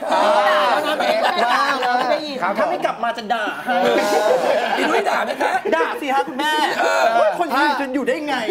ถ้าไม่กลับมาจะด่าให้พี่นุ้ยด่าไหมคะด่าสิฮะคุณแม่คนที่จะอยู่ได้ไง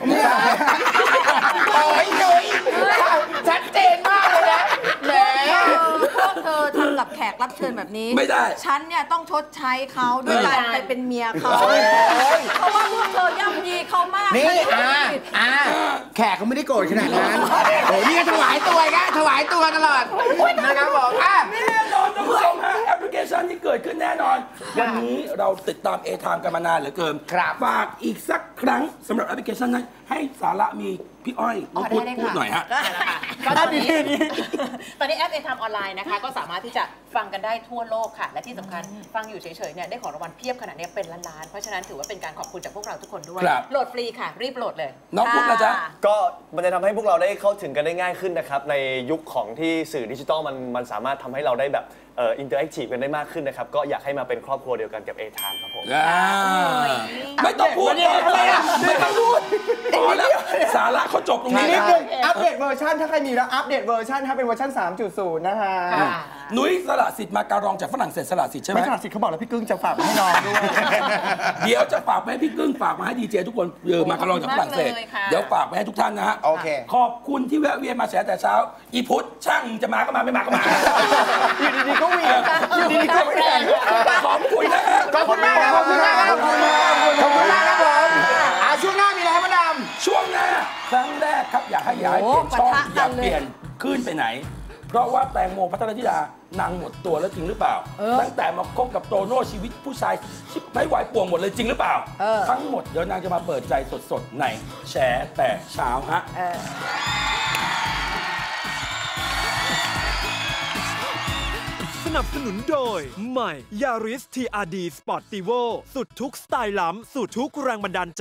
โอ้ยนุ้ยชัดเจนมากเลยนะแหมพวกเธอทำกับแขกรับเชิญแบบนี้ไม่ได้ฉันเนี่ยต้องชดใช้เขาด้วยการไปเป็นเมียเขาเพราะว่าพวกเธอย่ำยีเขามากนี่ฉัอ่าผิดอ่าแขกเขาไม่ได้โกรธขนาดนั้นโอ้ยนี่ก็ถวายตัวกันถวายตัวตลอดนะครับผมอ่ะแน่นอนท่านผู้ชมฮะแอปพลิเคชันที่เกิดขึ้นแน่นอน วันนี้เราติดตาม A Time กันมานานเหลือเกินครับฝากอีกสักครั้งสำหรับแอปพลิเคชันนั้นให้สาระมีพี่อ้อยน้องพูดพูดหน่อยฮะก็ตอนนี้ตอนนี้แอป A Time ออนไลน์นะคะก็สามารถที่จะฟังกันได้ทั่วโลกค่ะ และที่สำคัญฟังอยู่เฉยๆเนี่ยได้ของรางวัลเพียบขนาดนี้เป็นล้านๆเพราะฉะนั้นถือว่าเป็นการขอบคุณจากพวกเราทุกคนด้วยครับโหลดฟรีค่ะ รีบโหลดเลยน้องพูดนะจ๊ะก็มันจะทำให้พวกเราได้เข้าถึงกันได้ง่ายขึ้นนะครับในยุคของที่สื่อดิจิทัลมันมันสามารถทำให้เราได้แบบเอ่ออินเตอร์แอคทีฟกันได้มากขึ้นนะครับก็อยากให้มาเป็นครอบครัวเดียวกันกับ A Time ครับผมอ่าไม่ต้องพูดต่อไปอ่ะไม่ต้องพูดพอแล้วสาระเขาจบตรงนินี้ดนึงอัปเดตเวอร์ชันถ้าใครมีแล้วอัปเดตเวอร์ชันถ้าเป็นเวอร์ชัน สามจุดศูนย์ นะคะนุ้ยสละสิทธิ์มาการองจากฝรั่งเศสสละสิทธิ์ใช่ไหมไม่ขาดสิทธิ์เขาบอกแล้วพี่กึ้งจะฝากมาให้น้องด้วยเดี๋ยวจะฝากไปให้พี่กึ้งฝากมาให้ดีเจทุกคนเออมาการองจากฝรั่งเศสขอบคุณมากเลยค่ะเดี๋ยวฝากไปให้ทุกท่านนะฮะโอเคขอบคุณที่แวะเวียนมาแฉแต่เช้า อีพุทธช่างจะมาก็มาไม่มาก็มาอยู่ดีๆก็เหวียงอยู่ดีๆก็เหวียงขอบคุณนะฮะขอบคุณมากครับขอบคุณมากครับขอบคุณมากขอบคุณมากครับผมอ่าช่วงหน้ามีอะไรให้มาดามช่วงหน้าครั้งแรกครับอยากให้ย้ายเปลี่ยนช่องโอ้ปะทะอกัยากนเลยเปลี่ยนขึ้นไปไหน เพราะว่าแตงโมพัทรธิดานางหมดตัวแล้วจริงหรือเปล่า ตั้งแต่มาคบกับโตโน่ชีวิตผู้ชายชิบไม่ไหวป่วงหมดเลยจริงหรือเปล่า ทั้งหมดเดี๋ยวนางจะมาเปิดใจสดๆในแฉแต่เช้าฮะสนับสนุนโดย ใหม่ Yaris ที อาร์ ดี Sportivo สุดทุกสไตล์ล้ำสู่ทุกแรงบันดาลใจ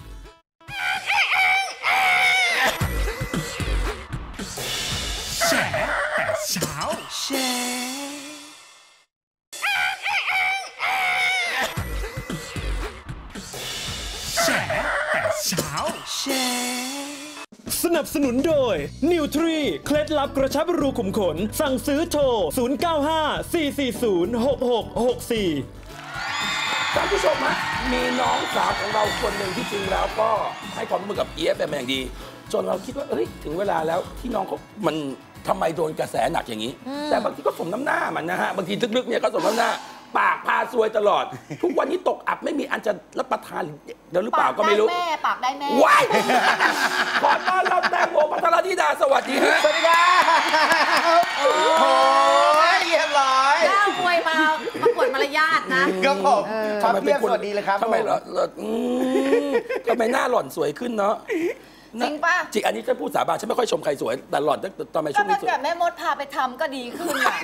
สนับสนุนโดย นิวทรีเคล็ดลับกระชับรูขุมขน สั่งซื้อโทร ศูนย์ เก้า ห้า สี่ สี่ ศูนย์ หก หก หก สี่ท่านผู้ชมฮะมีน้องสาวของเราคนหนึ่งที่จริงแล้วก็ให้ความร่วมมือกับ อี เอฟ เอ็ม อย่างดี จนเราคิดว่าเอ้ยถึงเวลาแล้วที่น้องเขามันทำไมโดนกระแสหนักอย่างนี้ แต่บางทีก็สมน้ำหน้ามันนะฮะบางทีลึกๆเนี่ยก็สมน้ำหน้าปากพาซวยตลอด ทุกวันนี้ตกอับไม่มีอันจะรับประทานเดี๋ยวหรือเปล่าก็ไม่รู้ปากได้แม่ปากได้แม่ว้ายขอต้อนรับแตงโมพัทรธิดาสวัสดีฮะสวัสดีครับโอ้ยเรียบร้อยเจ้ามวยมาประกวดมารยาทนะครับผมขอเพียบสวัสดีเลยครับทำไมเหรอเหรออืมทำไมหน้าหล่อนสวยขึ้นเนาะจริงป่ะจริงอันนี้ฉันพูดสาบานฉันไม่ค่อยชมใครสวยแต่หล่อนตอนไปก็ช่วงตั้นี้งสวยแต่แม่มดพาไปทำก็ดีขึ้นอ่ะ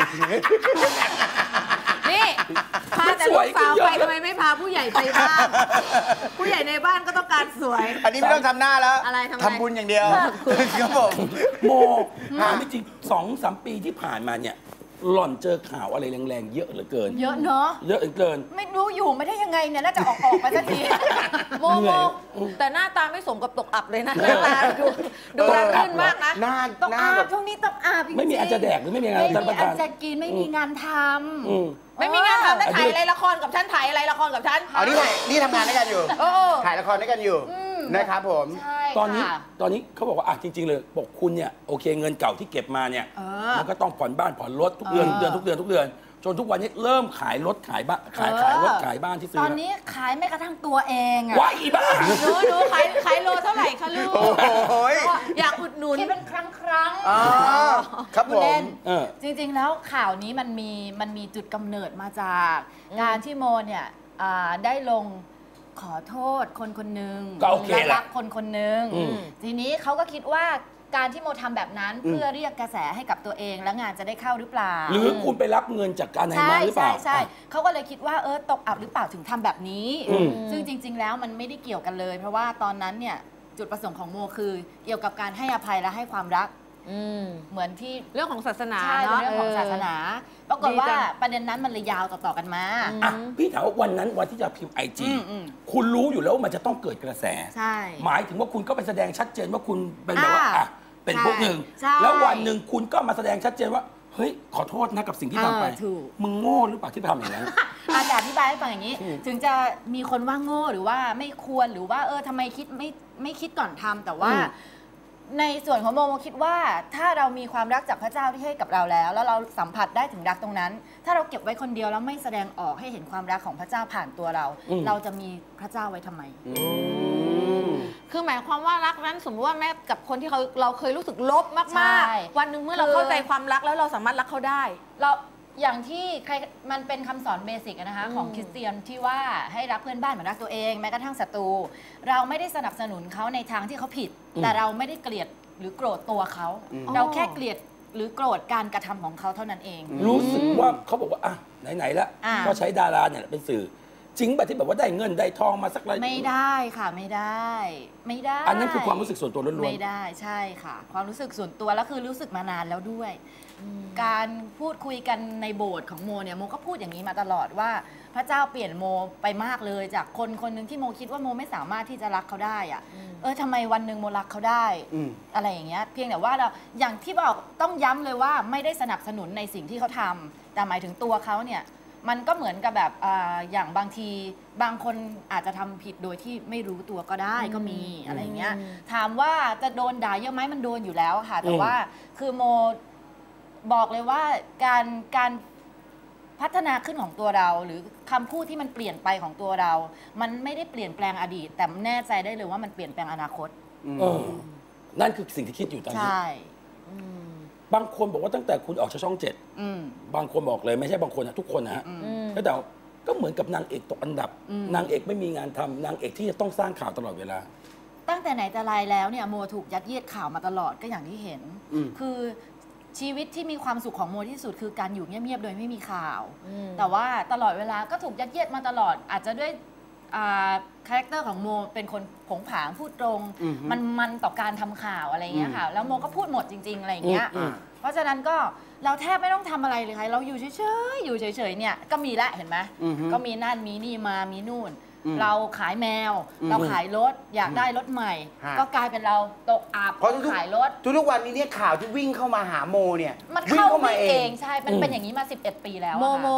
นี่พาแต่ลูกสาวไปทำไมไม่พาผู้ใหญ่ไปบ้าง ผู้ใหญ่ในบ้านก็ต้องการสวยอันนี้ไม่ต้องทำหน้าแล้วอะไรทำไมทำบุญอย่างเดียวครับผมโมถามจริงๆสองสามปีที่ผ่านมาเนี่ยหล่อนเจอข่าวอะไรแรงๆเยอะเหลือเกินเยอะเนาะเยอะเหลือเกินไม่รู้อยู่ไม่ได้ยังไงเนี่ยน่าจะออกออกไปสักทีโมเหนื่โมอยแต่หน้าตาไม่สมกับตกอับเลยนะหน้าตาดูดูแลขึ้นมากนะหน้าต้องหน้าอาแบบ บช่วงนี้ต้องอาบจริงๆไม่มีอันจะแดกหรือไม่มีงานไม่ท่านมีประอัธาน นจะกินไม่มีงานทอืมำไม่มีงานทำได้อันนี้ถ่ายอะไรละครกับฉันถ่ายอะไรละครกับฉันอ๋อนี่ถ่ายนี่ทำงานด้วยกันอยู่โอ้ถ่ายละครด้วยกันอยู่นะครับผมใช่ตอนนี้ค่ะตอนนี้เขาบอกว่าอ่ะจริง ๆ เลยบอกคุณเนี่ยโอเคเงินเก่าที่เก็บมาเนี่ยเออมันก็ต้องผ่อนบ้านผ่อนรถทุกเดือนเออทุกเดือนทุกเดือนทุกเดือนจนทุกวันนี้เริ่มขายรถขายบ้านขายขายรถขายบ้านที่ซื้ตออนนี้ขายแม้กระทั่งตัวเองอะว้ายอีบ้าหนูหนูขายขายโลเท่าไหร่คะลูกโอ้ยอยากอุดหนุนที่เป็นครั้งครั้งอ๋อครับผมณเล่นเออจริงๆแล้วข่าวนี้มันมีมันมีจุดกำเนิดมาจากการที่โมเนี่ยอ่าได้ลงขอโทษคนคนหนึ่งก็โอเคและแหละรักคนคนหนึ่งอืมทีนี้เขาก็คิดว่าการที่โมทำแบบนั้นเพื่อเรียกกระแสให้กับตัวเองและงานจะได้เข้าหรือเปล่าหรือคุณไปรับเงินจากการไหนใช่มาหรือเปใช่ล่าใช่เขาก็เลยคิดว่าเออตกอับหรือเปล่าถึงทำแบบนี้อืมซึ่งจริง ๆ แล้วมันไม่ได้เกี่ยวกันเลย เพราะว่าตอนนั้นเนี่ยจุดประสงค์ของโมคือเกี่ยวกับการให้อภัยและให้ความรักเหมือนที่เรื่องของศาสนาใช่เป็นเนาะเรื่องของศาสนาปรากฏดีว่าจังประเด็นนั้นมันเลยยาวต่อๆกันมาอ่ะพี่ถามว่าวันนั้นวันที่จะพิมพ์ไอจีอืมอืมคุณรู้อยู่แล้วว่ามันจะต้องเกิดกระแสใช่หมายถึงว่าคุณก็ไปแสดงชัดเจนว่าคุณเป็นแบบว่าอ่าอ่ะเป็นพวกหนึ่งใช่แล้ววันหนึ่งคุณก็มาแสดงชัดเจนว่าเฮ้ยขอโทษนะกับสิ่งที่ทำไปเออถูกมึงโง่หรือเปล่าที่ไปทำอย่างนั้นอาจารย์อธิบายให้ฟังอย่างนี้ ถึงจะมีคนว่าโง่หรือว่าไม่ควรหรือว่าเออทำไมคิดไม่ไม่คิดก่อนทำแต่ว่าอืมในส่วนของโมโมคิดว่าถ้าเรามีความรักจากพระเจ้าที่ให้กับเราแล้ว แล้วเราสัมผัสได้ถึงรักตรงนั้น ถ้าเราเก็บไว้คนเดียวแล้วไม่แสดงออกให้เห็นความรักของพระเจ้าผ่านตัวเรา เราจะมีพระเจ้าไว้ทำไมคือหมายความว่ารักนั้นสมมติว่าแม้กับคนที่เขาเราเคยรู้สึกลบใช่มากๆ วันหนึ่งเมื่อเราคือเข้าใจความรักแล้วเราสามารถรักเขาได้เราอย่างที่ใครมันเป็นคำสอนเบสิกอะนะคะของคริสเตียนที่ว่าให้รักเพื่อนบ้านเหมือนรักตัวเองแม้กระทั่งศัตรูเราไม่ได้สนับสนุนเขาในทางที่เขาผิด แต่เราไม่ได้เกลียดหรือโกรธตัวเขา เราแค่เกลียดหรือโกรธการกระทำของเขาเท่านั้นเองรู้สึกว่าเขาบอกว่าอ่ะไหนๆแล้วอ่าก็ใช้ดาราเนี่ยเป็นสื่อ จริงแบบที่แบบว่าได้เงินได้ทองมาสักไรไม่ได้ค่ะไม่ได้ ไม่ได้อันนั้นคือความรู้สึกส่วนตัวล้วนๆไม่ได้ใช่ค่ะ ความรู้สึกส่วนตัวแล้วคือรู้สึกมานานแล้วด้วย การพูดคุยกันในโบสถ์ของโมเนี่ยโมก็พูดอย่างนี้มาตลอดว่าพระเจ้าเปลี่ยนโมไปมากเลย จากคนคนหนึ่งที่โมคิดว่าโมไม่สามารถที่จะรักเขาได้อะเออทำไมวันหนึ่งโมรักเขาได้ อะไรอย่างเงี้ยเพียงแต่ว่าเราอย่างที่บอกต้องย้ำเลยว่าไม่ได้สนับสนุนในสิ่งที่เขาทำแต่หมายถึงตัวเขาเนี่ยมันก็เหมือนกับแบบอาอย่างบางทีบางคนอาจจะทำผิดโดยที่ไม่รู้ตัวก็ได้ก็มีอะไรอย่างเงี้ยถามว่าจะโดนด่าเยอะไหมมันโดนอยู่แล้วค่ะแต่ว่าคือโมบอกเลยว่าการการพัฒนาขึ้นของตัวเรา หรือคำพูดที่มันเปลี่ยนไปของตัวเรา มันไม่ได้เปลี่ยนแปลงอดีต แต่แน่ใจได้เลยว่ามันเปลี่ยนแปลงอนาคตเออนั่นคือสิ่งที่คิดอยู่ตอนนี้ใช่บางคนบอกว่าตั้งแต่คุณออกจากช่องเจ็ดอืมบางคนบอกเลยไม่ใช่บางคนนะทุกคนนะฮะก็แต่ก็เหมือนกับนางเอกตกอันดับ นางเอกไม่มีงานทำนางเอกที่จะต้องสร้างข่าวตลอดเวลาตั้งแต่ไหนแต่ไรแล้วเนี่ยโมถูกยัดเยียดข่าวมาตลอดก็อย่างที่เห็น คือชีวิตที่มีความสุขของโมที่สุดคือการอยู่เงียบๆโดยไม่มีข่าว แต่ว่าตลอดเวลาก็ถูกยัดเยียดมาตลอด อาจจะด้วยคาแรคเตอร์ของโมเป็นคนผงผางพูดตรง มันมันต่อการทำข่าวอะไรเงี้ยค่ะแล้วโมก็พูดหมดจริงๆอะไรเงี้ยเพราะฉะนั้นก็เราแทบไม่ต้องทำอะไรเลยค่ะเราอยู่เฉยๆอยู่เฉยๆเนี่ยก็มีละเห็นไหมก็มีนั่นมีนี่มามีนู่น เราขายแมว เราขายรถอยากได้รถใหม่ ก็กลายเป็นเราตกอับเพราะทุกขายรถทุกๆวันนี้เนี่ยข่าวที่วิ่งเข้ามาหาโมเนี่ยมันวิ่งเข้าเข้ามามาเอเอง งใช่มันเป็นอย่างนี้มาสิบเอ็ดปีแล้วโมอะค่ะโม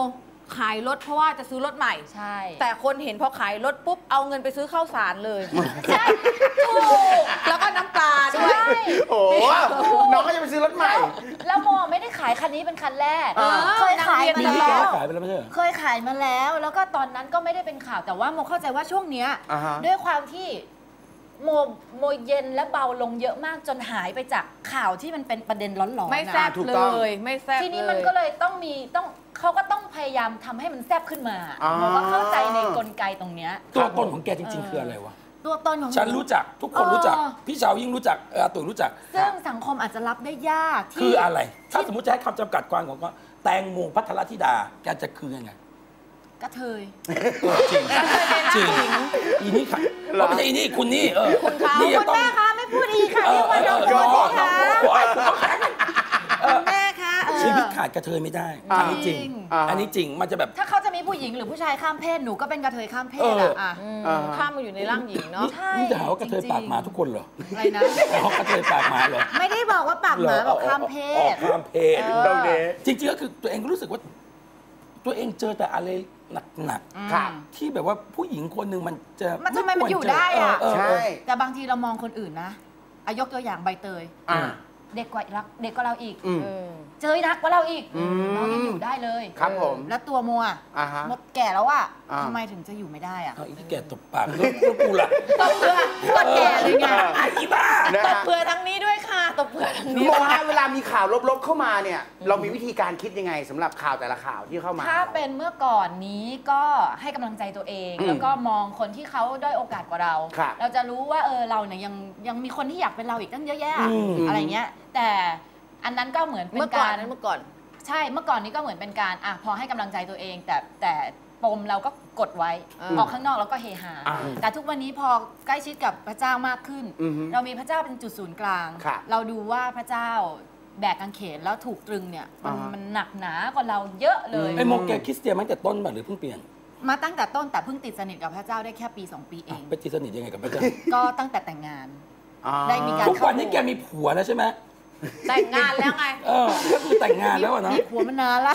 ขายรถเพราะว่าจะซื้อรถใหม่ใช่แต่คนเห็นพอขายรถปุ๊บเอาเงินไปซื้อข้าวสารเลยใช่ถูกแล้วก็น้ำปลาด้วยใช่โอ้โหน้องก็จะไปซื้อรถใหม่แล้วโมไม่ได้ขายคันนี้เป็นคันแรกเออเคยขายมามีที่แล้แกวขายไปแล้วไม่ใช่เหรอเคยขายมาแล้ว แล้วก็ตอนนั้นก็ไม่ได้เป็นข่าวแต่ว่าโมเข้าใจว่าช่วงเนี้ยอ่าฮะด้วยความที่โมโมเย็นและเบาลงเยอะมากจนหายไปจากข่าวที่มันเป็นประเด็นร้อนๆไม่นะแซ่บถูกเลต้องยไม่แซ่บทีนี้เลยมันก็เลยต้องมีต้องเขาก็ต้องพยายามทำให้มันแซ่บขึ้นมาอ๋อโมก็เข้าใจในกลไกตรงเนี้ยตัวตนของแกจริง ๆ คืออะไรวะตัวตนของฉันรู้จักทุกคนรู้จักเออพี่ชาวยิ่งรู้จักเอออาตุ๋ยรู้จักซึ่งสังคมอาจจะรับได้ยากที่คืออะไร ถ้าสมมติจะให้คำจำกัดความของว่าแตงโมพัทรธิดาแกจะคือยังไงกระเทยเออจริงจริงอีนี่ค่ะเราไม่ใช่อีนี่คุณนี่เออคุณเขานี่คุจะณต้องแม่คะไม่พูดอีกค่ะเอเรียอก เอว่าอน้องเอโดอน น้องดีน้องค่ะเออคุณแม่คะเออชีวิตขาดกระเทยไม่ได้ อันนี้จริงอ่าอันนี้จริงมันจะแบบถ้าเขาจะมีผู้หญิงหรือผู้ชายข้ามเพศหนูก็เป็นกระเทยข้ามเพศเอออะอ่ะอ่าข้ามมาอยู่ในร่างหญิงเนาะนี่ใช่นี่จะหาว่ากระเทยจริงๆปากหมาทุกคนเหรออะไรนะหากระเทยปากหมาเหรอไม่ได้บอกว่าปากหมาบอกข้ามเพอ๋อศข้ามเพศเออตรงนี้จริงๆก็คือตัวเองก็รู้สึกว่า ตัวเองเจอแต่อะไรหนักครับๆที่แบบว่าผู้หญิงคนหนึ่งมันจะมันทำไมมันอยู่ควรเจได้อะเเใช่แต่บางทีเรามองคนอื่นนะอายกตัวอย่างใบเตยอ่าเด็กกว่ารักเด็กกว่าเราอีกอืมเจอรักกว่าเราอีกอืมน้องยังอยู่ได้เลยครับผมแล้วตัวโมอ่ะอ่าฮะโมแก่แล้วอ่ะอ่าทำไมถึงจะอยู่ไม่ได้อ่ะเอาอีที่แกตบปากแล้วแล้วกูล่ะตบเพื่อก็แก่เลยไงไอ้อีบ้านะตบฮะเปลือยทั้งนี้ด้วยค่ะตบเปลือยทั้งนี้โมฮะเวลามีข่าวลบๆเข้ามาเนี่ย เรามีวิธีการคิดยังไงสำหรับข่าวแต่ละข่าวที่เข้ามาถ้าเป็นเมื่อก่อนนี้ก็ให้กำลังใจตัวเองอืมแล้วก็มองคนที่เขาด้อยโอกาสกว่าเราครับเราจะรู้ว่าเออเราเนี่ยยังยังมีคนที่อยากเป็นเราอีกตั้งเยอะแยะอืมอะไรเงี้ย แต่อันนั้นก็เหมือนเป็เมื่อน ก่อนการนั้นเมื่อก่อนใช่เมื่อก่อนนี้ก็เหมือนเป็นการอ่ะพอให้กำลังใจตัวเอง แต่แต่ปมเราก็กดไว้อืมออกข้างนอกแล้วก็เฮฮาอ่าแต่ทุกวันนี้พอใกล้ชิดกับพระเจ้ามากขึ้นอือฮึเรามีพระเจ้าเป็นจุดศูนย์กลางครับเราดูว่าพระเจ้าแบกกางเขนแล้วถูกตรึงเนี่ยมันอ่าฮะมันหนักหนากว่าเราเยอะเลยไอ้โมแกคริสเตียนมาตั้งแต่ต้นมาหรือเพิ่งเปลี่ยนมาตั้งแต่ต้นแต่เพิ่งติดสนิทกับพระเจ้าได้แค่ปีสองปีเองไปตีสนิทยังไงกับพระเจ้าก็ตั้งแต่แต่งงานอ๋อได้มีการทุกวันนี้แกมีผัวแล้วใช่ไหมแต่งงานแล้วไงเออก็คือแต่งงานแล้วอะเนาะมีผัวมานานละ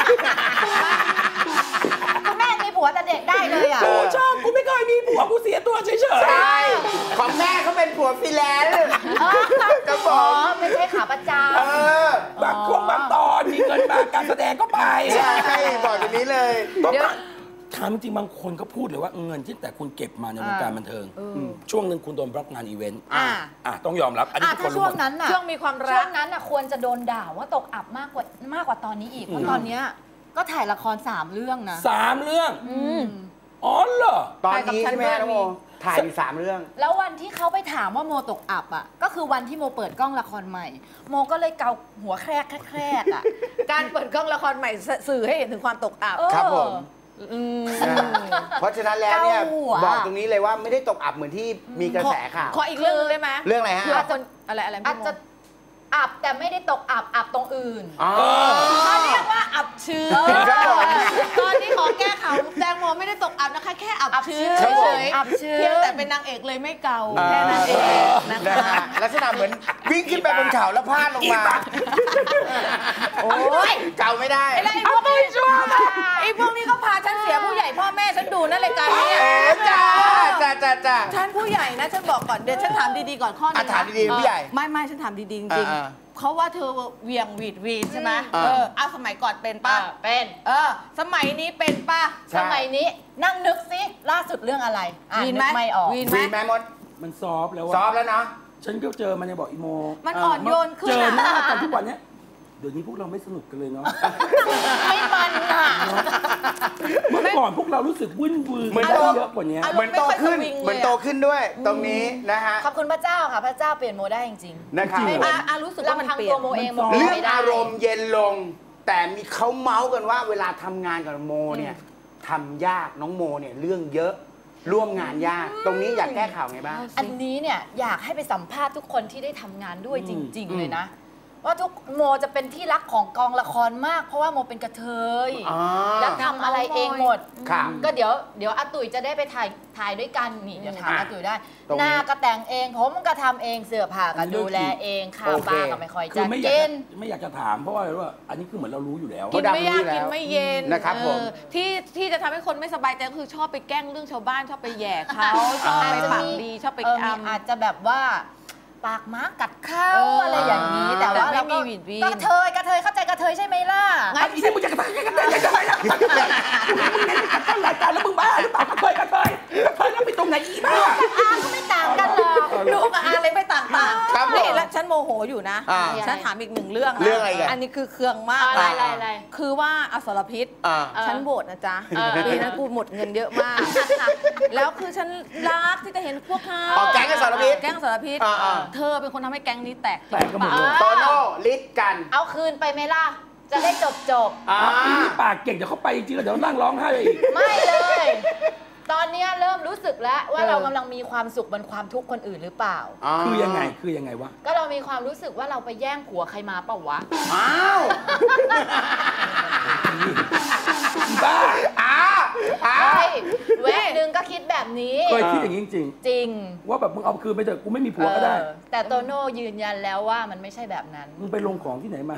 คุณแม่มีผัวแต่เด็กได้เลยอ่ะกูชอบกูไม่เคยมีผัวกูเสียตัวเฉยๆใช่ของแม่เขาเป็นผัวฟรีแลนซ์กระบอ๋ออก ไม่ใช่ขาประจเออบางช่วงบางตอนมีเงินมาการแสดงก็ไปใช่บอกอย่างนี้เลยต้องถามจริงบางคนก็พูดเลยว่าเงินที่แต่คุณเก็บมาในวงการบันเทิง ช่วงหนึ่งคุณโดนบล็อกงานอีเวนต์อ่าอ่ะต้องยอมรับ อันอ่ะนี้ทุกคถ้านรู้ช่วหงมดนั้นน่ะช่วงมีความช่รัวกงนั้นน่ะควรจะโดนด่าว่าตกอับมากกว่ามากกว่าตอนนี้อีก เพราะตอนเนี้ยก็ถ่ายละครสามเรื่องนะสามเรื่องอ๋อเหรอตอนนี้ใช่ไหมน้องโมถ่ายอยู่สามเรื่องแล้ววันที่เขาไปถามว่าโมตกอับอ่ะก็คือวันที่โมเปิดกล้องละครใหม่ โมก็เลยเกาหัวแครกแครกอ่ะการเปิดกล้องละครใหม่สื่อให้เห็นถึงความตกอับเออครับผมอืมเพราะฉะนั้นแล้วเนี่ยเกาหัวบอกตรงนี้เลยว่าไม่ได้ตกอับเหมือนที่มีกระแสข่าวขออีกเรื่องหนึงได้ไหมเรื่องอะไรฮะเพื่อคนอะไรอะไรอาจพี่โมจะอับแต่ไม่ได้ตกอับอับตรงอื่นอ๋อเขาเรียกว่าอับชื้นครับผมตอนนี้ขอแก้ข่าวแตงโมไม่ได้ตกอับนะคะแค่อับชื้นครับผมเฉยอับชื้นเพียงแต่เป็นนางเอกเลยไม่เก่าแค่นั้นเองนะนะคะ ฮะลักษณะเหมือนวิ่งขึ้นไปบนเขาแล้วพลาดลงมา โอ้ยเก่าไม่ได้ไอ้ไรพวกนี้ไอ้พวกนี้ก็พาฉันเสียผู้ใหญ่พ่อแม่ฉันดูนั่นรายการนี้เอ๋จ้าจ้าจ้าจ้าฉันผู้ใหญ่นะฉันบอกก่อนเดี๋ยวฉันถามดีๆก่อนข้อนึอ่ะงนะถามดีๆผู้ใหญ่ไม่ไม่ฉันถามดีๆจริงอ่าๆเขาว่าเธอเหวียงหวีดวีนใช่ไหมอ่าเออเอาสมัยก่อนเป็นป่ะอ่ะเป็นเออสมัยนี้เป็นป่ะใช่สมัยนี้นั่งนึกซิล่าสุดเรื่องอะไรอ่านวีนนึไหมกไม่ออกวีนไหมวีแม่มดมันซอฟต์แล้วซออะฟต์แล้วเนาะฉันก็เจอมันยังบอกอีโมมันอ่อนโยนขึ้นเจอหน้าอะกันทุกวันเนี้ยเดี๋ยวนี้พวกเราไม่สนุกกันเลยเนาะไม่มันอ่ะเมื่อก่อนพวกเรารู้สึกวุ่นวืนเหมือนกันโตเยอะกว่านี้อารเหมืมอนณ์โตไม่ค่อยขึ้นสวิงเลยอะเหมือนโตขึ้นด้วย ตรงนี้นะฮะขอบคุณพระเจ้าค่ะ พระเจ้าเปลี่ยนโมได้จริงนะครับๆไม่อ่ะว่าอ่ะรู้สึกว่ามันลำพังเปลี่ยนตัวโมเองโมเรื่องไม่ได้อารมณ์เย็นลง แต่มีเขาเมาส์กันว่าเวลาทำงานกับโมเนี่ยทำยากน้องโมเนี่ยเรื่องเยอะร่วมงานยาก ตรงนี้อยากแก้ข่าวไงบ้างอันนี้เนี่ยอยากให้ไปสัมภาษณ์ทุกคนที่ได้ทำงานด้วยจริง ๆ เลยนะว่าทุกโมจะเป็นที่รักของกองละครมาก เพราะว่าโมเป็นกระเทยแล้วทำอะไรเองหมดก็เดี๋ยวเดี๋ยวอาตุ๋ยจะได้ไปถ่ายถ่ายด้วยกันนี่เดี๋ยวถามอาตุ๋ยได้หน้าก็แต่งเองผมก็ทำเองเสื้อผ้าก็ดูแลเองข้าวปลาก็ไม่ค่อยจะกินไม่อยากจะถามเพราะว่าอะไรว่าอันนี้คือเหมือนเรารู้อยู่แล้วกินไม่ยากกินไม่เย็นนะครับผมที่ที่จะทำให้คนไม่สบายใจก็คือชอบไปแกล้งเรื่องชาวบ้านชอบไปแย่เขาชอบไปปากดีชอบไปอำอาจจะแบบว่าปากม้ากัดเข้าอะไรอย่างนี้แต่ว่าเราก็กระเทยกระเทยเข้าใจกระเทยใช่ไหมล่ะงั้นที่มึงจะกระเทยกระเทยกระเทยแล้วตั้งรายการแล้วมึงบ้าหรือเปล่ากระเทยกระเทยกระเทยแล้วไปตรงไหนอีบ้าอาก็ไม่ต่างกันหรอกหนูกับอาเลยไม่ต่างต่างนี่แล้วฉันโมโหอยู่นะฉันถามอีกหนึ่งเรื่องเรื่องอะไรกันอันนี้คือเคืองมากอะไรอะไรคือว่าอสรพิษฉันโหวตนะจ๊ะปีนั้นกูหมดเงินเยอะมากแล้วคือฉันรักที่จะเห็นพวกเขาแก๊งอสรพิษแก๊งอสรพิษเธอเป็นคนทำให้แก๊งนี้แตกแตกกันหมดเลยโตโน่ลิดกันเอาคืนไปไหมล่ะจะได้จบจบปีนี้ปากเก่งเดี๋ยวเขาไปจริงๆเดี๋ยวนั่งร้องไห้อีกไม่เลยตอนนี้เริ่มรู้สึกแล้วว่าเรากำลังมีความสุขบนความทุกข์คนอื่นหรือเปล่าคือยังไงคือยังไงวะก็เรามีความรู้สึกว่าเราไปแย่งผัวใครมาเปล่าวะอ้าวบ้าอ้าวอ้าวเวฟนึงก็คิดแบบนี้เคยคิดอย่างนี้จริงจริงว่าแบบมึงเอาคืนไปเถอะกูไม่มีผัวก็ได้แต่โตโน่ยืนยันแล้วว่ามันไม่ใช่แบบนั้นมึงไปลงของที่ไหนมา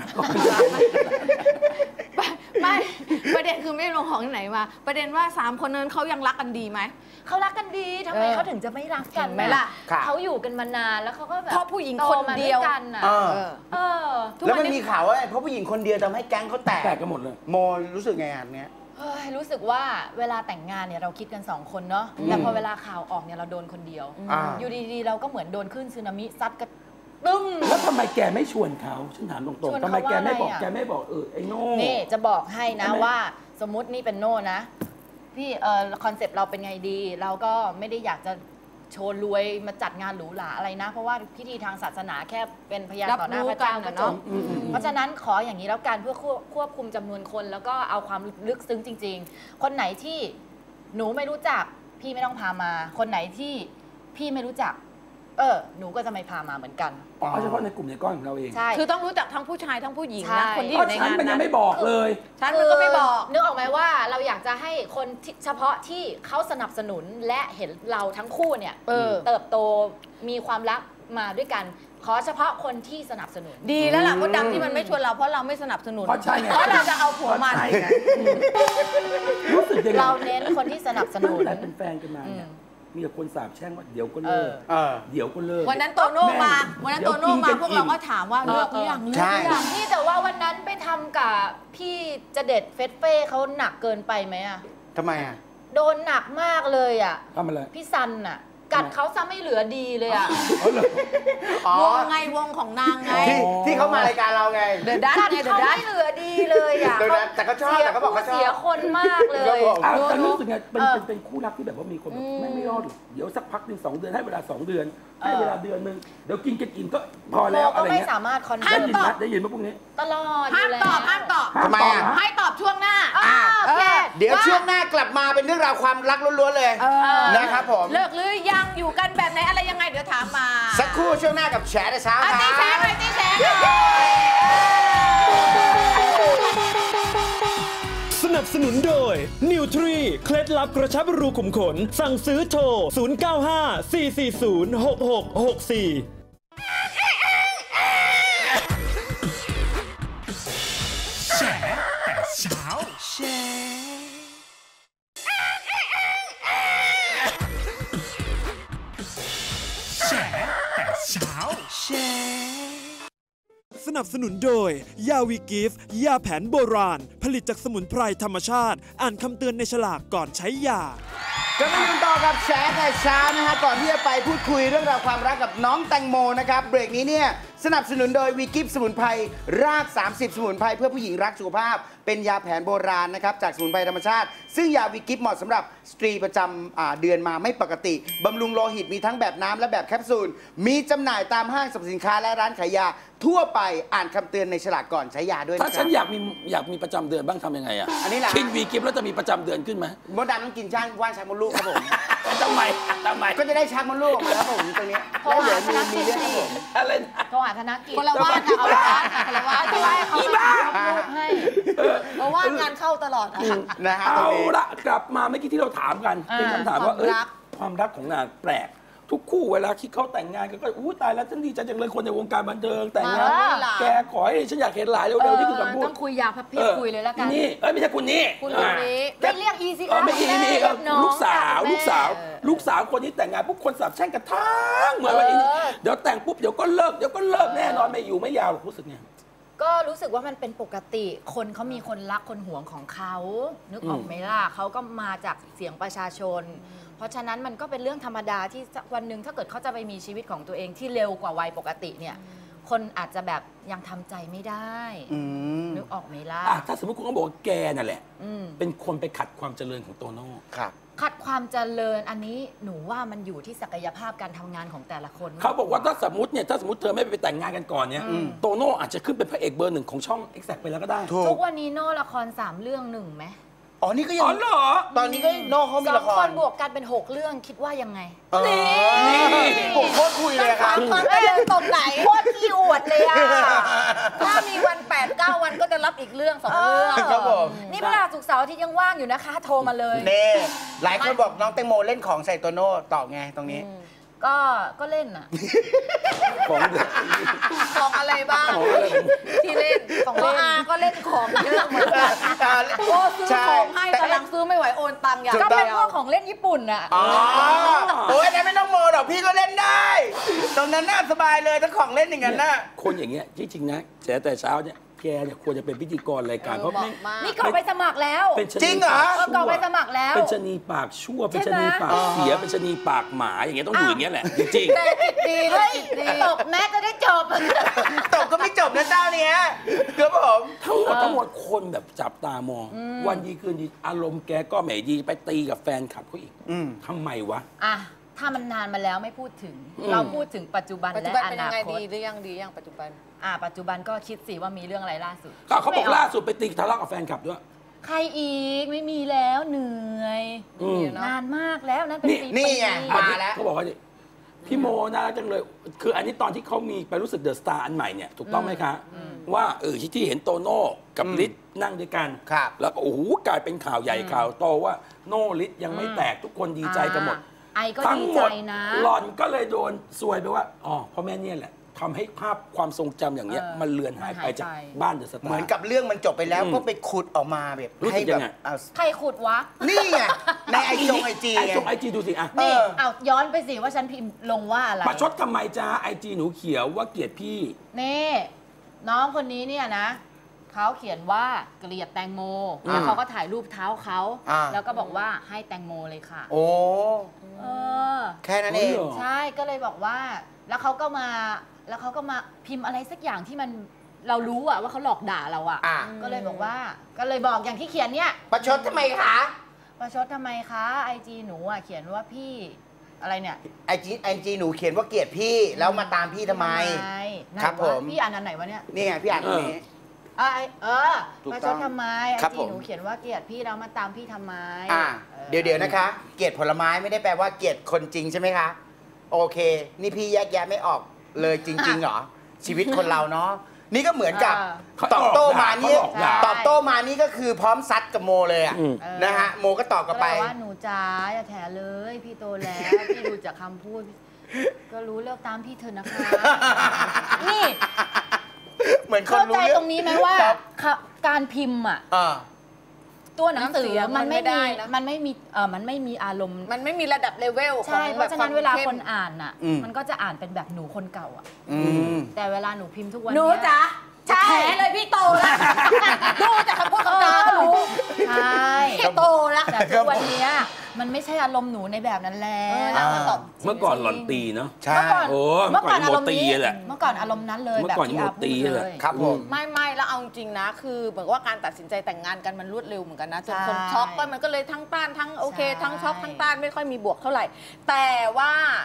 ไม่ประเด็นคือไม่ลงของที่ไหนมาประเด็นว่าสามคนนั้นเขายังรักกันดีไหมเขารักกันดีทำไมเขาถึงจะไม่รักกันไหมล่ะเขาอยู่กันมานานแล้วเขาก็แบบเพราะผู้หญิงคนเดียวกันอ่ะแล้วมันมีข่าวว่าเพราะผู้หญิงคนเดียวทำให้แก๊งเขาแตกแตกกันหมดเลยโมรู้สึกไงอันเนี้ยรู้สึกว่าเวลาแต่งงานเนี่ยเราคิดกันสองคนเนาะแต่พอเวลาข่าวออกเนี่ยเราโดนคนเดียวอยู่ดีๆเราก็เหมือนโดนคลื่นสึนามิซัดกันตึ้งแล้วทำไมแกไม่ชวนเขาฉันถามตรงๆทำไมแกไม่บอกแกไม่บอกเออไอ้โน่นี่จะบอกให้นะว่าสมมุตินี่เป็นโน่นะพี่เออคอนเซปต์เราเป็นไงดีเราก็ไม่ได้อยากจะโชว์รวยมาจัดงานหรูหราอะไรนะเพราะว่าพิธีทางศาสนาแค่เป็นพยานต่อหน้าพระเจ้าก็จบเพราะฉะนั้นขออย่างนี้แล้วกันเพื่อควบคุมจำนวนคนแล้วก็เอาความลึกซึ้งจริงๆคนไหนที่หนูไม่รู้จักพี่ไม่ต้องพามาคนไหนที่พี่ไม่รู้จักเออหนูก็จะไม่พามาเหมือนกันอ๋อเฉพาะในกลุ่มในก้อนของเราเองใช่คือต้องรู้จักทั้งผู้ชายทั้งผู้หญิงนะคนที่อยู่ในงานนั้นฉันยังไม่บอกเลยฉันมันก็ไม่บอกนึกออกไหมว่าเราอยากจะให้คนเฉพาะที่เขาสนับสนุนและเห็นเราทั้งคู่เนี่ยเติบโตมีความรักมาด้วยกันขอเฉพาะคนที่สนับสนุนดีแล้วล่ะมดดำที่มันไม่ชวนเราเพราะเราไม่สนับสนุนเพราะใช่ไงเพราะเราจะเอาผัวมันรู้สึกยังไงเราเน้นคนที่สนับสนุนแต่เป็นแฟนกันมาเนี่ยมีแต่คนสาบแช่งว่าเดี๋ยวก็เลิกเดี๋ยวก็เลิกวันนั้นโตโน่มาวันนั้นโตโน่มาพวกเราก็ถามว่าเลิกหรือยังเลิกหรือยังพี่แต่ว่าวันนั้นไปทำกับพี่จะเด็ดเฟสเฟ่เขาหนักเกินไปไหมอะทำไมอะโดนหนักมากเลยอะทำอะไรพี่ซันอะกัดเขาซะไม่เหลือดีเลยอ่ะวงไงวงของนางไงที่เขามารายการเราไงเดอะดัตไงเดอะดัตไม่เหลือดีเลยอ่ะแต่ก็ชอบแต่ก็บอกเขาชอบเสียคนมากเลยแต่รู้สึกไงเป็นเป็นคู่รักที่แบบว่ามีคนแบบไม่ไม่รอดเดี๋ยวสักพักหนึ่งสองเดือนให้เวลาสองเดือนให้เวลาเดือนนึงเดี๋ยวกินกันกินก็พอแล้วอะไรเงี้ยก็ไม่สามารถคอนเฟิร์มได้ยินไหมพวกนี้ตลอดห้ามตอบห้ามตอบทำไมอ่ะให้ตอบช่วงหน้าเดี๋ยวช่วงหน้ากลับมาเป็นเรื่องราวความรักล้วนๆเลยนะครับผมเลิกหรือยังอยู่กันแบบไหนอะไรยังไงเดี๋ยวถามมาสักครู่ช่วงหน้ากับแฉแต่เช้าครับตีแฉหน่อยตีแฉหน่อยสนับสนุนโดย นิวทรี เคล็ดลับกระชับรูขุมขนสั่งซื้อโทรศูนย์ เก้า ห้า สี่ สี่ ศูนย์ หก หก หก สี่แฉแต่เช้าแฉเช้าแชร์สนับสนุนโดยยาวีกิฟต์ยาแผนโบราณผลิตจากสมุนไพรธรรมชาติอ่านคำเตือนในฉลากก่อนใช้ยาจะมากันต่อกับแชร์แต่เช้านะฮะก่อนที่จะไปพูดคุยเรื่องราวความรักกับน้องแตงโมนะครับเบรกนี้เนี่ยสนับสนุนโดยวีกิฟต์สมุนไพรรากสามสิบสมุนไพรเพื่อผู้หญิงรักสุขภาพเป็นยาแผนโบราณนะครับจากสมุนไพรธรรมชาติซึ่งยาวีกิฟต์เหมาะสำหรับสตรีประจำเดือนมาไม่ปกติบำรุงโลหิตมีทั้งแบบน้ำและแบบแคปซูลมีจำหน่ายตามห้างสรรพสินค้าและร้านขายยาทั่วไปอ่านคำเตือนในฉลากก่อนใช้ยาด้วยถ้าฉันอยากมีอยากมีประจำเดือนบ้างทำยังไงอ่ะอันนี้แหละกินวีกิฟต์แล้วจะมีประจำเดือนขึ้นไหมมดดำต้องกินช่างว่านชายมดลูกครับผมทำไมทำไมก็จะได้ชักมันลูกออกมาแล้วผมตรงนี้แล้วเดี๋ยวมีมีเรื่องครับผมอะไรโทรหาธนกิจคนละว่านคนละว่านคนละว่านที่ว่าเขาให้เพราะว่างานเข้าตลอดนะฮะเอาละกลับมาเมื่อกี้ที่เราถามกันเป็นคำถามว่าเออความรักของนางแปลกทุกคู่เวลาคิดเขาแต่งงานก็อู้ตายแล้วฉันดีใจจังเลยคนในวงการบันเทิงแต่งงานแกขอให้ฉันอยากเห็นหลายเร็วๆนี่คือคำพูดต้องคุยยาวพับเพียบคุยเลยแล้วกันนี่เอ้ยไม่ใช่คุณนี่คุณคนนี้ไม่เรียกอีซี่ไม่อีนี่ลูกสาวลูกสาวลูกสาวคนนี้แต่งงานปุ๊บคนสาบแช่งกันทั้งเหมือนว่าเดี๋ยวแต่งปุ๊บเดี๋ยวก็เลิกเดี๋ยวก็เลิกแน่นอนไม่อยู่ไม่ยาวหรอกรู้สึกไงก็รู้สึกว่ามันเป็นปกติคนเขามีคนรักคนหวงของเขานึกออกไหมล่ะเขาก็มาจากเสียงประชาชนเพราะฉะนั้นมันก็เป็นเรื่องธรรมดาที่วันหนึ่งถ้าเกิดเขาจะไปมีชีวิตของตัวเองที่เร็วกว่าวัยปกติเนี่ยคนอาจจะแบบยังทำใจไม่ได้นึกออกไหมล่ะถ้าสมมติคุณก็บอกว่าแกนั่นแหละเป็นคนไปขัดความเจริญของโตโน่ครับขัดความเจริญอันนี้หนูว่ามันอยู่ที่ศักยภาพการทำงานของแต่ละคนเขาบอกว่าถ้าสมมติเนี่ยถ้าสมมติเธอไม่ไปแต่งงานกันก่อนเนี่ยโตโน่อาจจะขึ้นเป็นพระเอกเบอร์หนึ่งของช่อง Exact ไปแล้วก็ได้ทุกวันนี้โน่ละครสามเรื่องหนึ่งไหมอ๋อนี่ก็ยังอ๋อเหรอตอนนี้ก็โน่เขามีละครสองคนบวกกันเป็นหกเรื่องคิดว่ายังไงนี่ผมโคตรคุยเลยครับความเจริญตรงไหนโคตรขี้อวดเลยอ่ะถ้ามีวันแปดเก้าวันก็จะรับอีกเรื่องสองเรื่องครับผมนี่เวลาศุกร์เสาร์อาทิตย์ยังว่างอยู่นะคะโทรมาเลยเน่หลายคนบอกน้องแตงโมเล่นของใส่โตโน่ต่อไงตรงนี้ก็ก็เล่นอ่ะของของอะไรบ้างที่เล่นของก็อาก็เล่นของเยอะเหมือนกันโอ้ซื้อของให้กำลังซื้อไม่ไหวโอนตังค์อย่างก็เป็นพวกของเล่นญี่ปุ่นอ่ะอ๋อโอ้ยนั่นไม่ต้องโมหรอกพี่ก็เล่นได้ตรงนั้นน่าสบายเลยถ้าของเล่นอย่างนั้นน่ะคนอย่างเงี้ยจริงๆนะแฉแต่เช้าเนี่ยแกเนี่ยควรจะเป็นพิธีกรรายการเพราะนี่ก็ไปสมัครแล้วจริงเหรอก็ไปสมัครแล้วเป็นชนีปากชั่วเป็นชนีปากเสียเป็นชนีปากหมาอย่างเงี้ยต้องอยู่อย่างเงี้ยแหละจริงแต่จิตดีเลยตบแม่จะได้จบตบก็ไม่จบนะเจ้าเนี่ยครับผมทั้งหมดทั้งหมดคนแบบจับตามองวันดีคืนดีอารมณ์แกก็ไม่ดีไปตีกับแฟนคลับเขาอีกทำไมวะอ่ะถ้ามันนานมาแล้วไม่พูดถึงเราพูดถึงปัจจุบันและอนาคตดีหรือยังดียังปัจจุบันอ่าปัจจุบันก็คิดสิว่ามีเรื่องอะไรล่าสุดเขาบอกล่าสุดไปตีทะเลาะกับแฟนคลับด้วยใครอีกไม่มีแล้วเหนื่อยนานมากแล้วนั่นเป็นปีนี่ไงมาแล้วเขาบอกว่าพี่โมน่าจังเลยคืออันนี้ตอนที่เขามีไปรู้สึกเดอะสตาร์อันใหม่เนี่ยถูกต้องไหมคะว่าเออที่เห็นโตโน่กับฤทธิ์นั่งด้วยกันแล้วก็โอ้โหกลายเป็นข่าวใหญ่ข่าวโตว่าโน่ฤทธิ์ยังไม่แตกทุกคนดีใจกันหมดไอ้ก็ดีใจนะหลอนก็เลยโดนซวยไปว่าอ๋อพ่อแม่เนี่ยแหละทำให้ภาพความทรงจำอย่างเงี้ยมันเลือนหายไปจากบ้านเดอะสตาร์เหมือนกับเรื่องมันจบไปแล้วก็ไปขุดออกมาแบบให้แบบใครขุดวะนี่ไงในไอจงไอจีไอจงไอจีดูสิอ่ะนี่เอาย้อนไปสิว่าฉันพิมพ์ลงว่าอะไรประชดทำไมจ้าไอจีหนูเขียวว่าเกลียดพี่นี่น้องคนนี้เนี่ยนะเขาเขียนว่าเกลียดแตงโมแล้วเขาก็ถ่ายรูปเท้าเขาแล้วก็บอกว่าให้แตงโมเลยค่ะโอ้เออแค่นั้นเองใช่ก็เลยบอกว่าแล้วเขาก็มาแล้วเขาก็มาพิมพ์อะไรสักอย่างที่มันเรารู้อะว่าเขาหลอกด่าเราอะก็เลยบอกว่าก็เลยบอกอย่างที่เขียนเนี่ยประชดทำไมคะประชดทำไมคะไอจีหนูอะเขียนว่าพี่อะไรเนี่ยไอจีไอจีหนูเขียนว่าเกลียดพี่แล้วมาตามพี่ทำไมครับผมพี่อ่านอันไหนวะเนี่ยนี่ไงพี่อ่านอันนี้เออเออประชดทำไมไอจีหนูเขียนว่าเกลียดพี่แล้วมาตามพี่ทำไมอ่าเดี๋ยวเดี๋ยวนะคะเกลียดผลไม้ไม่ได้แปลว่าเกลียดคนจริงใช่ไหมคะโอเคนี่พี่แยกแยะไม่ออกเลยจริงๆเหรอชีวิตคนเราเนาะนี่ก็เหมือนกับตอบโต้มานี่ตอบโต้มานี่ก็คือพร้อมซัดกับโมเลยอ่ะนะฮะโมก็ตอบกลับไปว่าหนูจ้าอย่าแถเลยพี่โตแล้วพี่ดูจากคำพูดก็รู้เลิกตามพี่เถอะนะคะนี่เหมือนเข้าใจตรงนี้ไหมว่าการพิมพ์อ่ะตัวหนังสือมันไม่ได้มันไม่มีเออมันไม่มีอารมณ์มันไม่มีระดับเลเวลใช่เพราะฉะนั้นเวลาคนอ่านอ่ะมันก็จะอ่านเป็นแบบหนูคนเก่าอ่ะแต่เวลาหนูพิมพ์ทุกวันนี้หนูจ๋าใช่เลยพี่โตแล้วดูจากคำพูดของเรารู้ใช่พี่โตแล้วแต่ทุกวันนี้มันไม่ใช่อารมณ์หนูในแบบนั้นแล้วเมื่อก่อนหล่อนตีเนาะใช่โอ้เมื่อก่อนอารมณ์นี้แหละเมื่อก่อนอารมณ์นั้นเลยแบบที่อาพูดเลยครับผมไม่ไม่แล้วเอาจริงนะคือเหมือนว่าการตัดสินใจแต่งงานกันมันรวดเร็วเหมือนกันนะจนคนช็อกก็มันก็เลยทั้งต้านทั้งโอเคทั้งช็อกทั้งต้านไม่ค่อยมีบวกเท่าไหร่แต่ว่า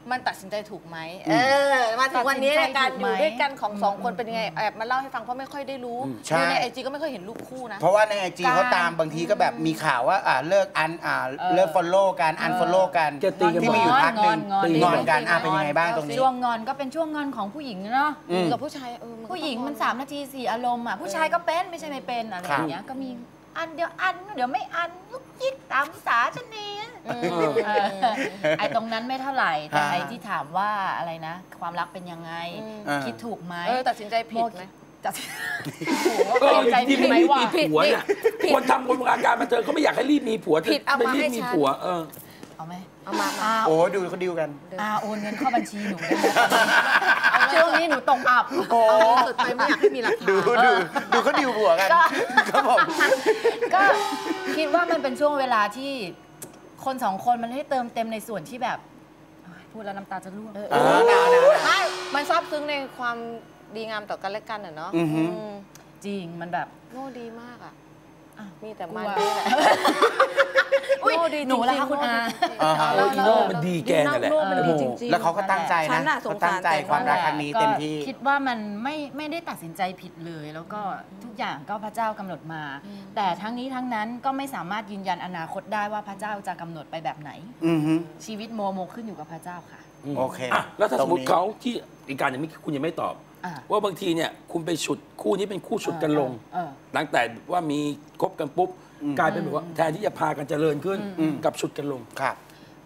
มันตัดสินใจถูกไหมเออมาถึงวันนี้ในการอยู่ด้วยกันของสองคนเป็นยังไงแอบมาเล่าให้ฟังเพราะไม่ค่อยได้รู้ดูในไอจีก็ไม่ค่อยเห็นรูปคู่นะเพราะว่าในไอจีเขาตามบางทีก็แบบมีข่าวว่าอ่าเลิกอันอ่าเลิกฟอลโล่กันอันฟอลโล่กันที่มีอยู่พักหนึ่งงอนกันอ่ะเป็นยังไงบ้างตรงนี้ช่วงงอนก็เป็นช่วงงอนของผู้หญิงเนาะกับผู้ชายผู้หญิงมันสามนาทีสี่อารมณ์อ่ะผู้ชายก็เป็นไม่ใช่ไม่เป็นอะไรอย่างเงี้ยก็มีอันเดี๋ยวอันเดี๋ยวไม่อันยุกยิกตามสาชนีไอ้ตรงนั้นไม่เท่าไหร่แต่ไอ้ที่ถามว่าอะไรนะ ความรักเป็นยังไงคิดถูกไหมตัดสินใจผิดไหมตัดสินใจผิดไหมว่าผัวเนี่ยคนทำคนวงการบันเทิงเขาไม่อยากให้รีบมีผัวผิดเอามาให้มีผัวเออเอาไหมเอามาโอ้ดูเขาดิวกันอ่าโอนเงินเข้าบัญชีหนูช่วงนี้หนูตกอับโอ้สุดไปไม่อยากให้มีหลักฐานดูดูดูเขาดิวผัวกันครับผมก็คิดว่ามันเป็นช่วงเวลาที่คนสองคนมันให้เติมเต็มในส่วนที่แบบพูดแล้วน้ำตาจะร่วงไม่มันซาบซึ้งในความดีงามต่อกันและกันอ่ะเนาะจริงมันแบบโง่ดีมากอ่ะมีแต่มันนี่แหละโง่ดีหนูแล้วค่ะคุณอาโง่มันดีแกนั่นแหละแล้วเขาก็ตั้งใจนะเขาตั้งใจความรักครั้งนี้เต็มที่คิดว่ามันไม่ไม่ได้ตัดสินใจผิดเลยแล้วก็ทุกอย่างก็พระเจ้ากำหนดมาแต่ทั้งนี้ทั้งนั้นก็ไม่สามารถยืนยันอนาคตได้ว่าพระเจ้าจะกำหนดไปแบบไหนชีวิตโมโมขึ้นอยู่กับพระเจ้าค่ะโอเคแล้วถ้าสมมติเขาที่อีกการอย่างนี้คุณยังไม่ตอบว่าบางทีเนี่ยคุณไปฉุดคู่นี้เป็นคู่ฉุดกันลงหลังแต่ว่ามีคบกันปุ๊บกลายเป็นแบบว่าแทนที่จะพากันเจริญขึ้นกับฉุดกันลงครับ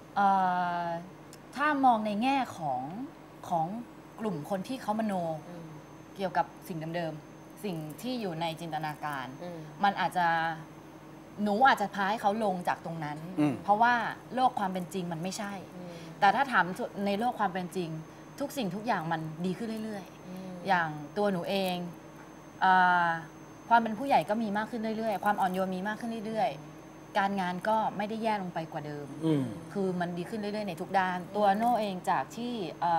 ถ้ามองในแง่ของของกลุ่มคนที่เขามโนเกี่ยวกับสิ่งเดิมๆสิ่งที่อยู่ในจินตนาการมันอาจจะหนูอาจจะพาให้เขาลงจากตรงนั้นเพราะว่าโลกความเป็นจริงมันไม่ใช่แต่ถ้าถามในโลกความเป็นจริงทุกสิ่งทุกอย่างมันดีขึ้นเรื่อยๆอย่างตัวหนูเองความเป็นผู้ใหญ่ก็มีมากขึ้นเรื่อยๆความอ่อนโยนมีมากขึ้นเรื่อยๆการงานก็ไม่ได้แย่ลงไปกว่าเดิมคือมันดีขึ้นเรื่อยๆในทุกด้านตัวโน่เองจากที่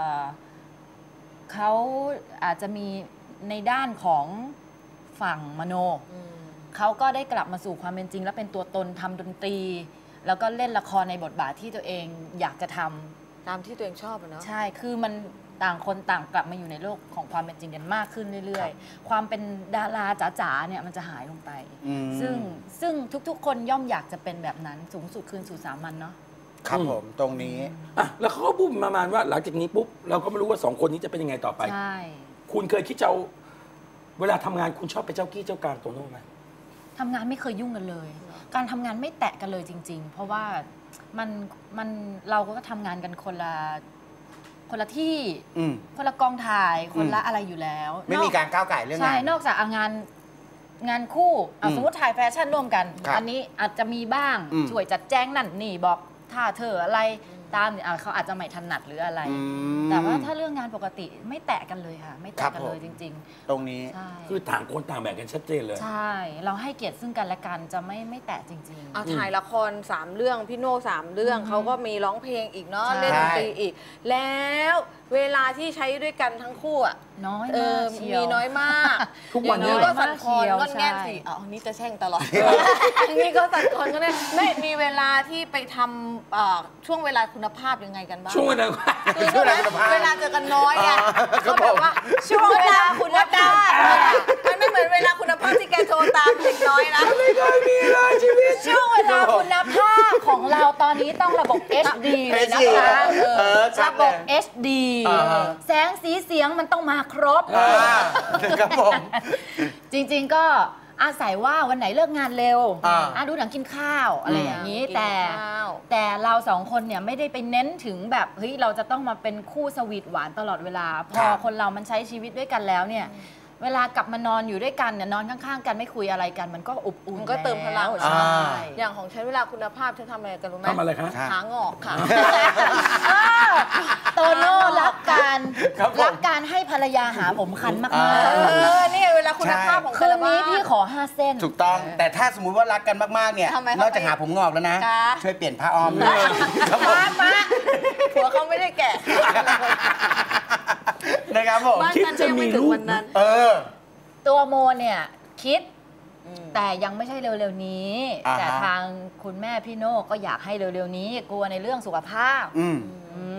เขาอาจจะมีในด้านของฝั่งมโนเขาก็ได้กลับมาสู่ความเป็นจริงและเป็นตัวตนทำดนตรีแล้วก็เล่นละครในบทบาทที่ตัวเองอยากจะทำตามที่ตัวเองชอบเนาะใช่คือมันต่างคนต่างกลับมาอยู่ในโลกของความเป็นจริงกันมากขึ้นเรื่อยๆความเป็นดาราจ๋าๆเนี่ยมันจะหายลงไปซึ่งซึ่งทุกๆคนย่อมอยากจะเป็นแบบนั้นสูงสุดคืนสู่สามัญเนาะครับผมตรงนี้อ่ะแล้วเขาก็บุ้มประมาณว่าหลังจากนี้ปุ๊บเราก็ไม่รู้ว่าสองคนนี้จะเป็นยังไงต่อไปใช่คุณเคยคิดจะเวลาทำงานคุณชอบไปเจ้ากี้เจ้าการตัวโน้ไหมทำงานไม่เคยยุ่งกันเลย การทำงานไม่แตะกันเลยจริงๆเพราะว่ามันมันเราก็ทำงานกันคนละคนละที่คนละกองถ่ายคนละอะไรอยู่แล้วไม่มีการก้าวไก่เรื่องงานใช่นอกจากงานงานคู่สมมติถ่ายแฟชั่นร่วมกันอันนี้อาจจะมีบ้างช่วยจัดแจ้งนั่นนี่บอกถ้าเธออะไรตามเขาอาจจะไม่ถนัดหรืออะไรแต่ว่าถ้าเรื่องงานปกติไม่แตะกันเลยค่ะไม่แตะกันเลยจริงๆตรงนี้คือต่างคนต่างแบ่งกันชัดเจนเลยใช่เราให้เกียรติซึ่งกันและกันจะไม่ไม่แตะจริงๆเอาถ่ายละครสามเรื่องพี่โน่สามเรื่องเขาก็มีร้องเพลงอีกเนาะเล่นดนตรีอีกแล้วเวลาที่ใช้ด้วยกันทั้งคู่อ่ะน้อยมากมีน้อยมากทุกวันนี้ก็สั่นคลอนก็แง่สิอ๋อนี่จะแช่งตลอดนี่ก็สั่นคลอนก็ได้ไม่มีเวลาที่ไปทำช่วงเวลาคุณภาพยังไงกันบ้างช่วงเวลาคือเวลาเจอกันน้อยอ่ะก็แบบว่าช่วงเวลาคุณภาพมันไม่เหมือนเวลาคุณภาพที่แกโทรตามเด็กน้อยนะไม่เคยมีเลยชีวิตช่วงเวลาคุณภาพของเราตอนนี้ต้องระบบ เอช ดี เลยนะคะระบบ เอช ดี แสงสีเสียงมันต้องมาครบครับผมจริงๆก็อาศัยว่าวันไหนเลิกงานเร็วดูหนังกินข้าวอะไรอย่างนี้แต่แต่เราสองคนเนี่ยไม่ได้ไปเน้นถึงแบบเฮ้ยเราจะต้องมาเป็นคู่สวีทหวานตลอดเวลาพอคนเรามันใช้ชีวิตด้วยกันแล้วเนี่ยเวลากลับมานอนอยู่ด้วยกันเนี่ยนอนข้างๆกันไม่คุยอะไรกันมันก็อบอุ่นก็เติมพลังอย่างของฉันเวลาคุณภาพฉันทำอะไรกันรู้ไหมทำอะไรคะหางอกค่ะโตโน่รักการรักการให้ภรรยาหาผมคันมากๆเออนี่เวลาคุณภาพของคืนนี้พี่ขอห้าเส้นถูกต้องแต่ถ้าสมมุติว่ารักกันมากๆเนี่ยนอกจากหาผมงอกแล้วนะช่วยเปลี่ยนผ้าอ้อมด้วยมามาหัวเขาไม่ได้แก่นะครับผมคิดจะมีลูกเออตัวโมเนี่ยคิดแต่ยังไม่ใช่เร็วๆนี้แต่ทางคุณแม่พี่โน่ก็อยากให้เร็วๆนี้กลัวในเรื่องสุขภาพ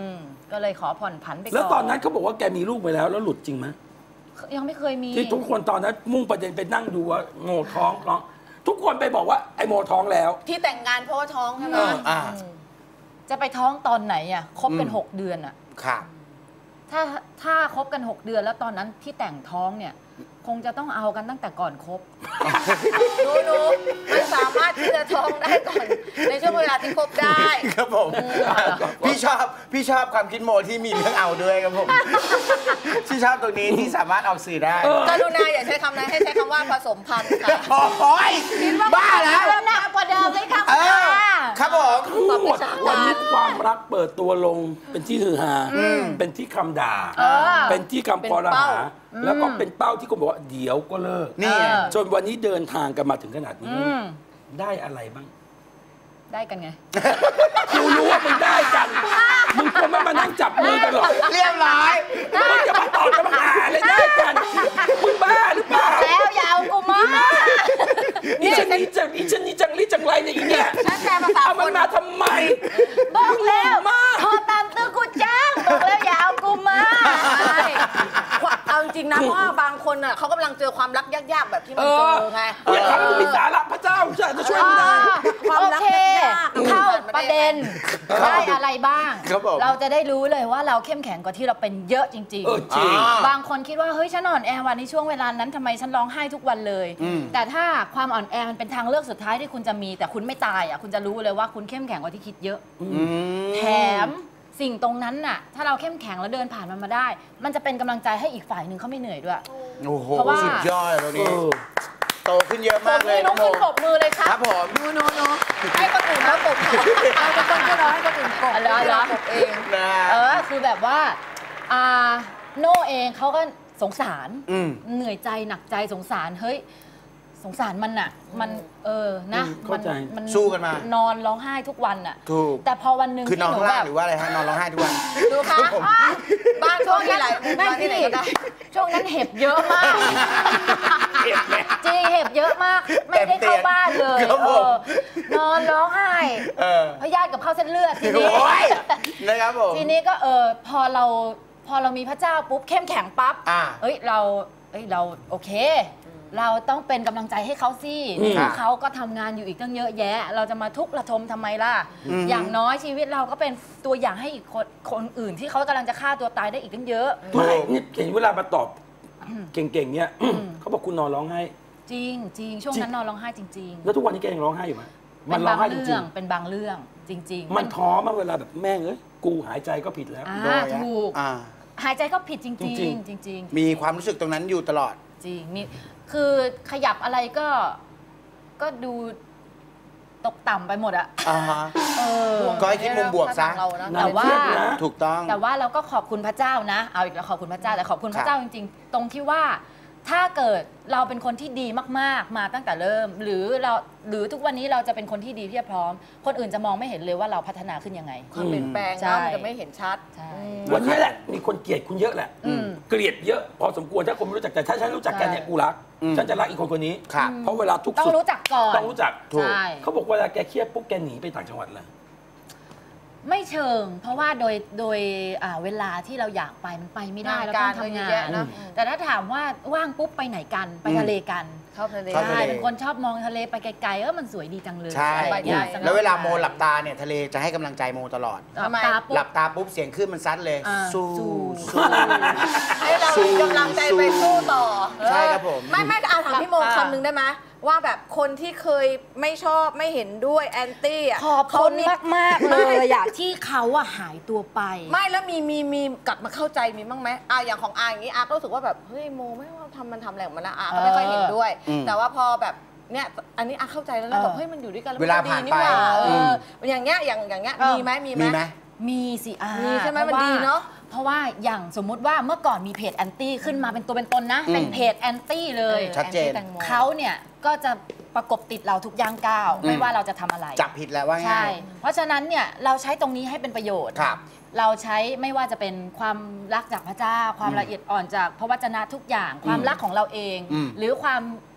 ก็เลยขอผ่อนผันไปก่อนแล้วตอนนั้นเขาบอกว่าแกมีลูกไปแล้วแล้วหลุดจริงไหมยังไม่เคยมีที่ทุกคนตอนนั้นมุ่งประเด็นไปนั่งดูว่าโมท้องท้องทุกคนไปบอกว่าไอ้โมท้องแล้วที่แต่งงานเพราะว่าท้องใช่ไหมจะไปท้องตอนไหนอ่ะคบกันหกเดือนอ่ะครับถ้าถ้าคบกันหกเดือนแล้วตอนนั้นที่แต่งท้องเนี่ยคงจะต้องเอากันตั้งแต่ก่อนคบหนูหนูมันสามารถที่จะท้องได้ก่อนในช่วงเวลาที่คบได้ครับผมพี่ชอบพี่ชอบความคิดโมที่มีเรื่องเอาด้วยครับผมพี่ชอบตรงนี้ที่สามารถเอาสื่อได้กรุณาอย่าใช้คำนั้นให้ใช้คำว่าผสมพันธุ์ค่ะโอ้ยบ้าแล้วหนักกว่าเดิมเลยค่ะครับผมทั้งหมดวันนี้ความรักเปิดตัวลงเป็นที่ฮือฮาเป็นที่คำด่าเป็นที่คำคอรหาแล้วก็เป็นเป้าที่คนบอกว่าเดี๋ยวก็เลิกนี่จนวันนี้เดินทางกันมาถึงขนาดนี้ได้อะไรบ้างได้กันไงกูรู้ว่ามึงได้กันมึงคงไม่มานั่งจับมือกันหรอกเรียบร้อยมึงจะมาตอบจะมาหาอะไรได้กันมึงบ้าหรือเปล่าแล้วอย่าเอากูมาอีฉันนี่จังอีฉันนี่จังรีจังไรเนี่ยอีเนี่ยเอามันมาทำไมบอกแล้วโทรตามตื้อกูจ้างบอกแล้วอย่าเอากูมาเอาจริงนะเพราะว่าบางคนอ่ะเขากำลังเจอความรักยากๆแบบที่มันเจอไงอย่าทำให้มีสาระพระเจ้าจะช่วยมึงได้ความรักยากเข้าประเด็นได้อะไรบ้างเราจะได้รู้เลยว่าเราเข้มแข็งกว่าที่เราเป็นเยอะจริงๆบางคนคิดว่าเฮ้ยฉันอ่อนแอวันในช่วงเวลานั้นทำไมฉันร้องไห้ทุกวันเลยแต่ถ้าความอ่อนแอมันเป็นทางเลือกสุดท้ายที่คุณจะมีแต่คุณไม่ตายอ่ะคุณจะรู้เลยว่าคุณเข้มแข็งกว่าที่คิดเยอะแถมสิ่งตรงนั้นน่ะถ้าเราเข้มแข็งแล้วเดินผ่านมันมาได้มันจะเป็นกำลังใจให้อีกฝ่ายหนึ่งเขาไม่เหนื่อยด้วยเพราะว่าสุดยอดเลยนี้โตขึ้นเยอะมากเลยน้องคุณปบมือเลยครับครับผมนูนูนูให้คนอื่นแล้วปบเราเป็นคนที่ร้องให้คนอื่นปบแล้วแล้วปบเองเออคือแบบว่าอ่าโน่เองเขาก็สงสารเหนื่อยใจหนักใจสงสารเฮ้ยสงสารมันอะมันเออนะมันสู้กันมานอนร้องไห้ทุกวันอะถูกแต่พอวันหนึ่งคือนอนข้างล่างหรือว่าอะไรฮะนอนร้องไห้ทุกวันดูค่ะบ้านช่วงนี้หลายไม่ที่ช่วงนั้นเห็บเยอะมากจริงเห็บเยอะมากไม่ได้เข้าบ้านเลยนอนร้องไห้พยาธิกับเข้าเส้นเลือดทีนี้นะครับผมทีนี้ก็เออพอเราพอเรามีพระเจ้าปุ๊บเข้มแข็งปั๊บเฮ้ยเราเฮ้ยเราโอเคเราต้องเป็นกำลังใจให้เขาสิเขาก็ทำงานอยู่อีกตั้งเยอะแยะเราจะมาทุกข์ระทมทำไมล่ะอย่างน้อยชีวิตเราก็เป็นตัวอย่างให้อีกคนคนอื่นที่เขากำลังจะฆ่าตัวตายได้อีกตั้งเยอะไม่นี่เห็นเวลามาตอบเก่งๆเนี้ยเขาบอกคุณนอนร้องไห้จริงจริงช่วงนั้นนอนร้องไห้จริงๆแล้วทุกวันนี้แกยังร้องไห้อยู่ไหมมันร้องไห้จริงๆเป็นบางเรื่องจริงๆมันท้อมากเวลาแบบแม่เอ้ยกูหายใจก็ผิดแล้วถูกหายใจก็ผิดจริงๆจริงๆมีความรู้สึกตรงนั้นอยู่ตลอดจริงมีคือขยับอะไรก็ก็ดูตกต่ำไปหมดอะก็ให้คิดมุมบวกซะแต่ว่าถูกต้องแต่ว่าเราก็ขอบคุณพระเจ้านะเอาอีกแล้วขอบคุณพระเจ้าแต่ขอบคุณพระเจ้าจริงๆตรงที่ว่าถ้าเกิดเราเป็นคนที่ดีมากๆมาตั้งแต่เริ่มหรือเราหรือทุกวันนี้เราจะเป็นคนที่ดีเพียบพร้อมคนอื่นจะมองไม่เห็นเลยว่าเราพัฒนาขึ้นยังไงความเปลี่ยนแปลงนะมันจะไม่เห็นชัดวันนี้แหละมีคนเกลียดคุณเยอะแหละเกลียดเยอะพอสมควรถ้าคนไม่รู้จักแต่ถ้าฉันรู้จักกันเนี่ยกูรักฉันจะรักอีกคนคนนี้เพราะเวลาทุกสุดต้องรู้จักก่อนต้องรู้จักเขาบอกเวลาแกเครียดปุ๊บแกหนีไปต่างจังหวัดเลยไม่เชิงเพราะว่าโดยโดยเวลาที่เราอยากไปมันไปไม่ได้เราต้องทำงานแต่ถ้าถามว่าว่างปุ๊บไปไหนกันไปทะเลกันชอบทะเลใช่เป็นคนชอบมองทะเลไปไกลๆเออมันสวยดีจังเลยใช่แล้วเวลาโมหลับตาเนี่ยทะเลจะให้กำลังใจโมตลอดหลับตาปุ๊บเสียงขึ้นมันซัดเลยสู้สู้ให้เรามีกำลังใจไปสู้ต่อใช่ครับผมไม่ไม่เอาถามพี่โมคำนึงได้ไหมว่าแบบคนที่เคยไม่ชอบไม่เห็นด้วยแอนตี้อ่ะขอบคุณมากๆเลยอยากที่เขาอะหายตัวไปไม่แล้วมีมีมีกลับมาเข้าใจมีบ้างไหมอ่ะอย่างของอาอย่างนี้อาก็รู้สึกว่าแบบเฮ้ยโมไม่ว่าทำมันทำอะไรของมันนะอาก็ไม่ค่อยเห็นด้วยแต่ว่าพอแบบเนี่ยอันนี้อาเข้าใจแล้วนะแบบเฮ้ยมันอยู่ด้วยกันแล้วมันดีนี่หว่าอย่างเงี้ยอย่างอย่างเงี้ยมีไหมมีไหมมีสิอามีใช่ไหมมันดีเนาะเพราะว่าอย่างสมมุติว่าเมื่อก่อนมีเพจแอนตี้ขึ้นมาเป็นตัวเป็นตนนะเป็นเพจแอนตี้เลยชัดเจนเขาเนี่ยก็จะประกบติดเราทุกย่างก้าวไม่ว่าเราจะทำอะไรจับผิดแล้วว่าไงใช่เพราะฉะนั้นเนี่ยเราใช้ตรงนี้ให้เป็นประโยชน์เราใช้ไม่ว่าจะเป็นความรักจากพระเจ้าความละเอียดอ่อนจากพระวจนะทุกอย่างความรักของเราเองหรือความ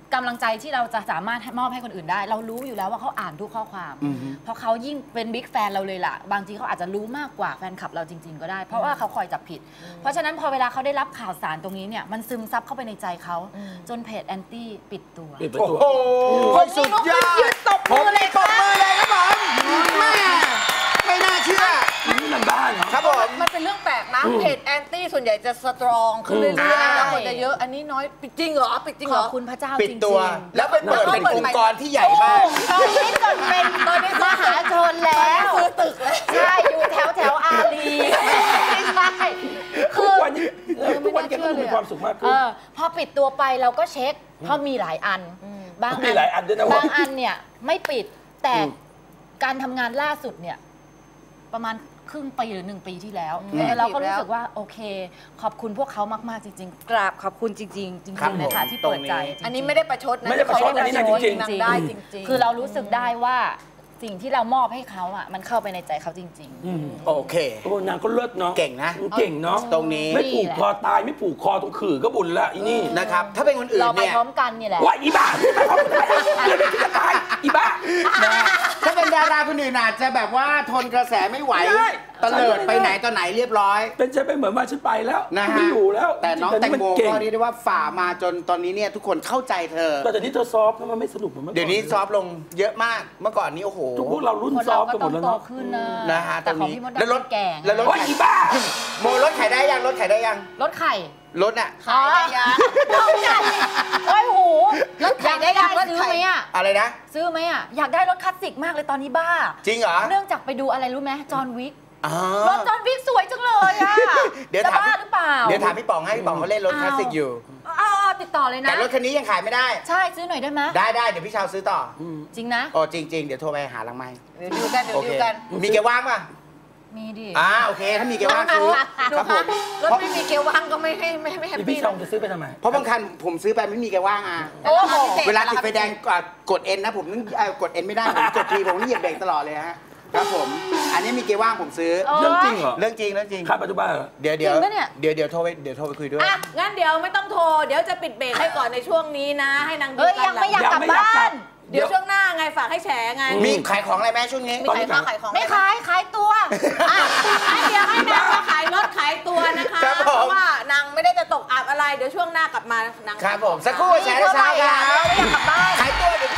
กำลังใจที่เราจะสามารถมอบให้คนอื่นได้ เรารู้อยู่แล้วว่าเขาอ่านทุกข้อความ เพราะเขายิ่งเป็นบิ๊กแฟนเราเลยล่ะบางทีเขาอาจจะรู้มากกว่าแฟนคลับเราจริงๆก็ได้เพราะว่าเขาคอยจับผิดเพราะฉะนั้นพอเวลาเขาได้รับข่าวสารตรงนี้เนี่ยมันซึมซับเข้าไปในใจเขาจนเพจแอนตี้ปิดตัวโอ้โหสุดยอดยืนตบมือเลยตบมือเลยครับผมแม่ไม่น่าเชื่อนี่มันบ้านครับผมมันเป็นเรื่องแปลกนะเพจแอนตี้ส่วนใหญ่จะสตรองขึ้นเรื่อยๆแล้วคนจะเยอะอันนี้น้อยปิดจริงเหรอปิดจริงเหรอขอบคุณพระเจ้าจริงๆปิดตัวแล้วไปเปิดเป็นองค์กรที่ใหญ่มากตอนนี้เกิดเป็นตอนนี้มหาชนแล้วซื้อตึกใช่อยู่แถวแถวอารีใช่คือวันนี้ทุกวันนี้ก็มีความสุขมากขึ้นพอปิดตัวไปเราก็เช็คเพราะมีหลายอันบางอันบางอันเนี่ยไม่ปิดแต่การทำงานล่าสุดเนี่ยประมาณครึ่งปีหรือหนึ่งปีที่แล้วเราก็รู้สึกว่าโอเคขอบคุณพวกเขามากๆจริงๆกราบขอบคุณจริงๆจริงๆนะคะที่เปิดใจอันนี้ไม่ได้ประชดนะไม่ได้ประชดอันนี้จริงๆได้จริงๆคือเรารู้สึกได้ว่าสิ่งที่เรามอบให้เขาอ่ะมันเข้าไปในใจเขาจริงๆโอเคโอ้นางก็เลิศเนาะเก่งนะเก่งเนาะตรงนี้ไม่ผูกคอตายไม่ผูกคอตรงขื่อก็บุญละอีนี่นะครับถ้าเป็นคนอื่นเนี่ยเราไปพร้อมกันนี่แหละว่าอีบ้าไปพร้อมกันเดี๋ยวจะตายอีบ้าถ้าเป็นดาราคนอื่นอาจจะแบบว่าทนกระแสไม่ไหวตะเลิดไปไหนตอนไหนเรียบร้อยเป็นจะไปเหมือนว่าฉันไปแล้วนะฮะไม่อยู่แล้วแต่น้องแตงโมก็เรียกได้ว่าฝ่ามาจนตอนนี้เนี่ยทุกคนเข้าใจเธอแต่เดี๋ยวนี้เธอซอฟต์มันไม่สนุกเหมือนเมื่อก่อนเดี๋ยวนี้ซอฟต์ลงเยอะมากเมื่อก่อนนี้โอ้โหทุกพวกเรารุ่นซอฟต์กันหมดแล้วเนาะนะฮะแต่ของพี่มดดำแล้วรถแกงแล้วรถอีบ้าโมรถขายได้ยังรถขายได้ยังรถไข่รถอ่ะขายได้ยังโอ้ยโหรถไข่ได้ยังซื้อไหมอ่ะอะไรนะซื้อไหมอ่ะอยากได้รถคลาสสิกมากเลยตอนนี้บ้าจริงเหรอเนื่องจากไปดูอะไรรู้ไหมจอห์นวิกรถจอห์นวิกสวยจังเลยอ่ะเดี๋ยวถามหรือเปล่าเดี๋ยวถามพี่ป๋องให้พี่ป๋องเขาเล่นรถคลาสสิกอยู่อ๋อติดต่อเลยนะแต่รถคันนี้ยังขายไม่ได้ใช่ซื้อหน่อยได้ไหมได้ได้เดี๋ยวพี่ชาวซื้อต่อจริงนะโอ้จริงๆเดี๋ยวโทรไปหาหลังไมค์เดี๋ยวดูกันเดี๋ยวดูกันมีเกียร์ว่างป่ะมีดิอ่าโอเคถ้ามีเกียร์ว่างซื้อครับผมรถไม่มีเกียร์ว่างก็ไม่ให้ไม่ไม่แฮปปี้พี่ชาวจะซื้อไปทำไมเพราะบางคันผมซื้อไปไม่มีเกียร์ว่างอ่ะเวลาติดไฟแดงกดเอ็นนะผมนึกกดเอ็นไม่ได้ผมกดทีผมนี่เหยียบเบรกตลอดเลยฮะครับผมอันนี้มีเกียร์ว่างผมซื้อเรื่องจริงเหรอเรื่องจริงเรื่องจริงค่าปัจจุบันเหรอเดี๋ยวเดี๋ยวเดี๋ยวเดี๋ยวโทรไปเดี๋ยวโทรไปคุยด้วยอ่ะงั้นเดี๋ยวไม่ต้องโทรเดี๋ยวจะปิดเบรกให้ก่อนในช่วงนี้นะให้นางดูกันยังไม่อยากกลับบ้านเดี๋ยวช่วงหน้าไงฝากให้แฉไงมีขายของอะไรไหมช่วงนี้มีขายขายของไม่ขายขายตัวอ่ะเดี๋ยวให้นางมาขายรถขายตัวนะคะเพราะว่านางไม่ได้จะตกอับอะไรเดี๋ยวช่วงหน้ากลับมานางครับผมสักครู่แฉได้เช้าครับไม่อยากกลับบ้านขายตัวเดี๋ยว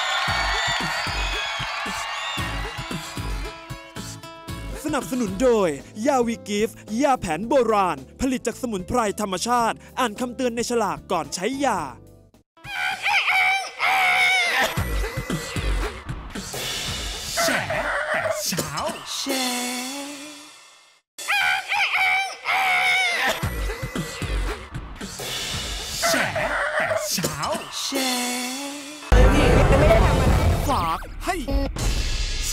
สนับสนุนโดยยาวีกิฟต์ยาแผนโบราณผลิตจากสมุนไพรธรรมชาติอ่านคำเตือนในฉลากก่อนใช้ยาแฉแต่เช้าแฉแฉแต่เช้าแฉฝากให้แฉ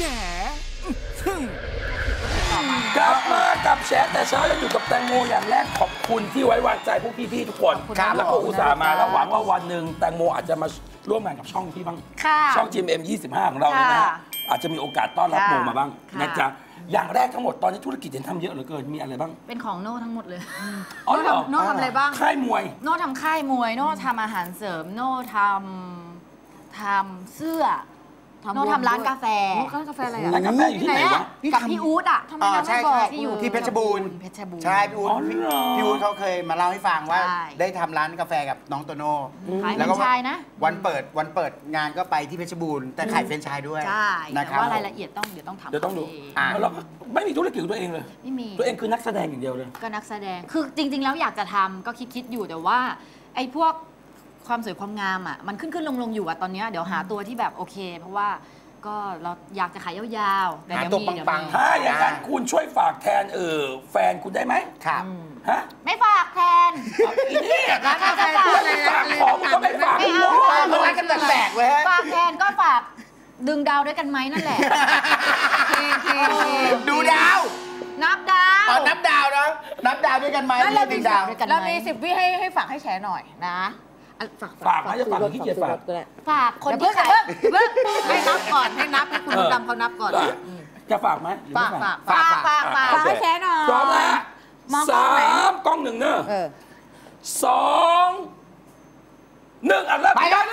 กลับมากับแชร์แต่เช้ายังอยู่กับแตงโมอย่างแรกขอบคุณที่ไว้วางใจพวกพี่ๆทุกคนแล้วก็อุตส่าห์มาแล้วหวังว่าวันหนึ่งแตงโมอาจจะมาร่วมงานกับช่องพี่บ้างช่อง จี เอ็ม ยี่สิบห้า ของเราเนี่ยนะอาจจะมีโอกาสต้อนรับโมมาบ้างนะจ๊ะอย่างแรกทั้งหมดตอนนี้ธุรกิจเห็นทำเยอะเหลือเกินมีอะไรบ้างเป็นของโน่ทั้งหมดเลยอ๋อเหรอโน่ทำอะไรบ้างค่ายมวยโน่ทำค่ายมวยโน่ทำอาหารเสริมโน่ทำทำเสื้อโน่ทำร้านกาแฟร้านกาแฟอะไรอ่ะร้านกาแฟอยู่ที่ไหนวะกับพี่อู๊ดอ่ะทำไมเราไม่บอกที่อยู่ที่เพชรบูรณ์เพชรบูรณ์ใช่พี่อู๊ดพี่อู๊ดเขาเคยมาเล่าให้ฟังว่าได้ทำร้านกาแฟกับน้องโตโน่แล้วก็วันเปิดวันเปิดงานก็ไปที่เพชรบูรณ์แต่ขายเฟรนช์ชายด้วยใช่แต่ว่ารายละเอียดต้องเดี๋ยวต้องทำเดี๋ยวต้องดูแล้วไม่มีธุรกิจของตัวเองเลยไม่มีตัวเองคือนักแสดงอย่างเดียวเลยก็นักแสดงคือจริงๆแล้วอยากจะทำก็คิดคิดอยู่แต่ว่าไอ้พวกความสวยความงามอ่ะมันขึ้นขึ้นลงลงอยู่อ่ะตอนนี้เดี๋ยวหาตัวที่แบบโอเคเพราะว่าก็เราอยากจะขายยาวๆแต่เดี๋ยวมีเดี๋ยวมีถ้าอย่างนั้นคุณช่วยฝากแทนเออแฟนคุณได้ไหมครับฮะไม่ฝากแทนอีนี่ร้านกาแฟฝากของก็ไม่ฝากไม่เอามันร้านกันแปลกเลยฝากแทนก็ฝากดึงดาวด้วยกันไหมนั่นแหละดูดาวนับดาวอ๋อนับดาวนะนับดาวด้วยกันไหมเรามีดาวเรามีสิบวิให้ให้ฝากให้แชร์หน่อยนะฝากฝากไม่จะฝากที่เกียรฝากฝากคนที่ขายให้นับก่อนให้นับให้คุณดำเขานับก่อนจะฝากไหมฝากฝากฝากฝากฝากให้แชร์หน่อยพร้อมแล้วสามกล้องหนึ่งเนอะสองหนึ่งอันละไปกัน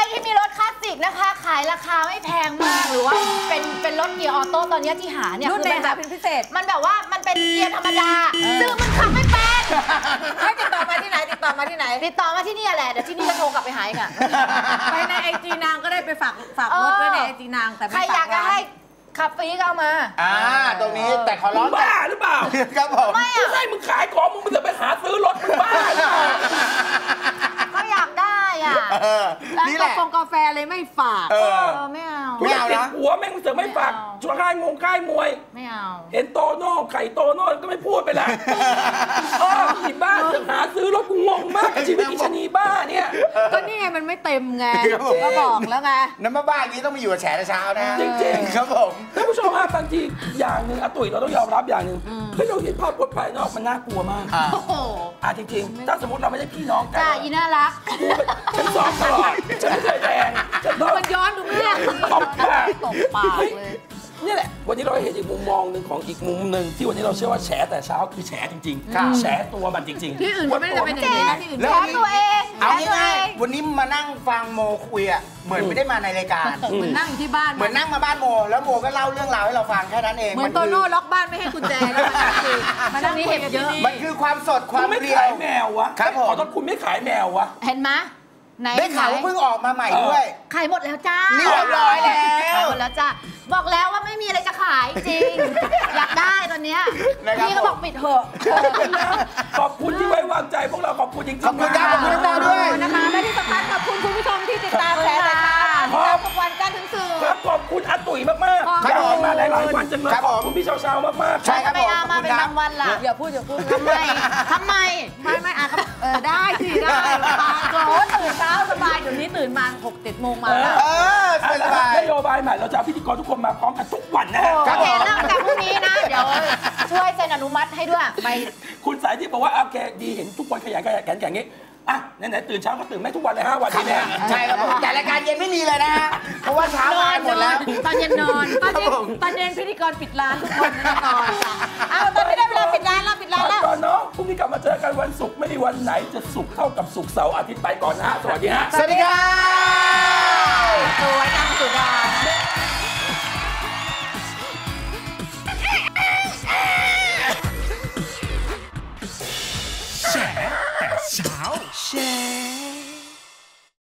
ที่มีรถคลาสสิกนะคะ ขายราคาไม่แพงมากหรือว่าเป็นเป็นรถเกียร์ออโต้ตอนนี้ที่หาเนี่ยรุ่นไหนคือมันคะแบบเป็นพิเศษมันแบบว่ามันเป็นเกียร์ธรรมดาซึ่งมันขับไม่เป็นให้ติดต่อมาที่ไหนติดต่อมาที่ไหนติดต่อมาที่นี่แหละเดี๋ยวที่นี่จะโทรกลับไปหาอีกอ่ะไปในไอจีนางก็ได้ไปฝากฝากรถไว้ในไอจีนางแต่ใครไม่อยาฝาก กจะร้านให้ขับฟรีก็เอามาอ่าตรงนี้แต่ขอร้องบ้าหรือเปล่าครับผมไม่ไม่อ่ะใช่มึงขายของมึงจะไปหาซื้อรถมึงบ้าหรือเปล่าก็อยากได้อ่ะเออร้านนี่แหกาละแฟกาแฟเลยไม่ฝากเออเออไม่เอาไม่เอานะติดหัวแม่งเสือไม่ฝากช่วงค่ายงงค่ายมวยไม่เอาเห็นโตโน่ไข่โตโน่ก็ไม่พูดไปละเอออีบ้าจะหาซื้อรถกูงงมากกับชีวิตอีชะนีบ้าเนี่ยก็นี่ไงมันไม่เต็มไงครับผมก็บอกแล้วไงน้ำมาบ้าอย่างนี้ต้องมาอยู่กับแฉแต่เช้านะจริงๆครับผมท่านผู้ชมฮะบางทีอย่างหนึ่งอาตุ๋ยเราต้องยอมรับอย่างหนึ่งเฮ้ยเราเห็นภาพพจน์ภายนอกมันน่ากลัวมากโอ้โหอ่ะจริงๆ ถ้าสมมติเราไม่ได้พี่น้องกัจ้าอีน่ารักฉันซ้อมตลอดฉันไม่เคยแดงฉันดูต้องมันย้อนดูมันเนี่ยตบปากตบปากเลยนี่แหละวันนี้เราเห็นอีกมุมมองหนึ่งของอีกมุมหนึ่งที่วันนี้เราเชื่อว่าแฉแต่เช้าคือแฉจริงๆแฉตัวมันจริงๆที่อื่นก็ไม่ได้จะเป็นอย่างนี้นะที่อื่นแล้แฉตัวเองเอาแฉตัวง่ายเองๆวันนี้มานั่งฟังโมคุยอ่ะเหมือนไม่ได้มาในรายการเหมือนนั่งอยู่ที่บ้านเหมือนนั่งมาบ้านโม แล้วโมก็เล่าเรื่องราวให้เราฟังแค่นั้นเองเหมือนโตคืโน่ล็อกบ้านไม่ให้กุญแจแล้วมันคือมานั่งคุยกันที่นี่มันคือความสดความคุณไม่เรียขายว แมววะครับผมขอโทษคุณไม่ขายแมววะเห็นไหมไหนได้ข่าวว่าเพิ่งออกมาใหม่ด้วยขายหมดแล้วจ้าเรียบร้อยแล้วขายหมดแล้วจ้าบอกแล้วว่าไม่มีอะไรจะขายจริง อยากได้ตอนเนี้ยนะครับพี่ก็บอกปิดเถอะขอบคุณที่ไว้วางใจพวกเราขอบคุณจริงๆขอบคุณครับขอบคุณน้องๆด้วยนะคะและที่สำคัญขอบคุณคุณผู้ชมที่ติดตามแชร์รายการติดตามทุกวันจันทร์ถึงศุกร์ครับขอบคุณอาตุ๋ยมากๆครับผมมาหลายๆวันจังเลยครับขผมอบคุณพี่เช้าๆมากๆใช่ครับทำไมเอามาเป็นบางวันล่ะอย่าพูดอย่าพูดทำไมทำไมไม่ไม่อ่ะครับเออได้สิได้โอ้ตื่นเช้าสบายเดี๋ยวนี้ตื่นมาหกเจ็ดโมงมาแล้วเออสบายนโยบายใหม่เราจะเอาพิธีกรทุกคนมาพร้อมกันทุกวันนะฮะโอเคเริ่มจากพรุ่งนี้นะ เดี๋ยวช่วยเซ็นอนุมัติให้ด้วยไปคุณสายที่บอกว่าโอเคดีเห็นทุกคนขยันขยันแข็งแข็งนี้อ่ะไหนๆตื่นเช้าก็ตื่นไม่ทุกวันเลยฮะวันนี้เนี่ยใช่ครับผมแต่รายการเย็นไม่มีเลยนะฮะเพราะว่าเช้างานหมดแล้วตอนเย็นนอนตอนเย็นตอนเย็นพิธีกรปิดร้านทุกคนแน่นอนค่ะเอาตอนนี้ได้เวลาปิดร้านแล้วปิดร้านแล้วก่อนเนาะพรุ่งนี้กลับมาเจอกันวันศุกร์ไม่มีวันไหนจะศุกร์เท่ากับศุกร์เสาร์อาทิตย์ไปก่อนนะฮะสวัสดีฮะสวัสดีครับสวยจังสุดาแฉแต่เช้าแชร์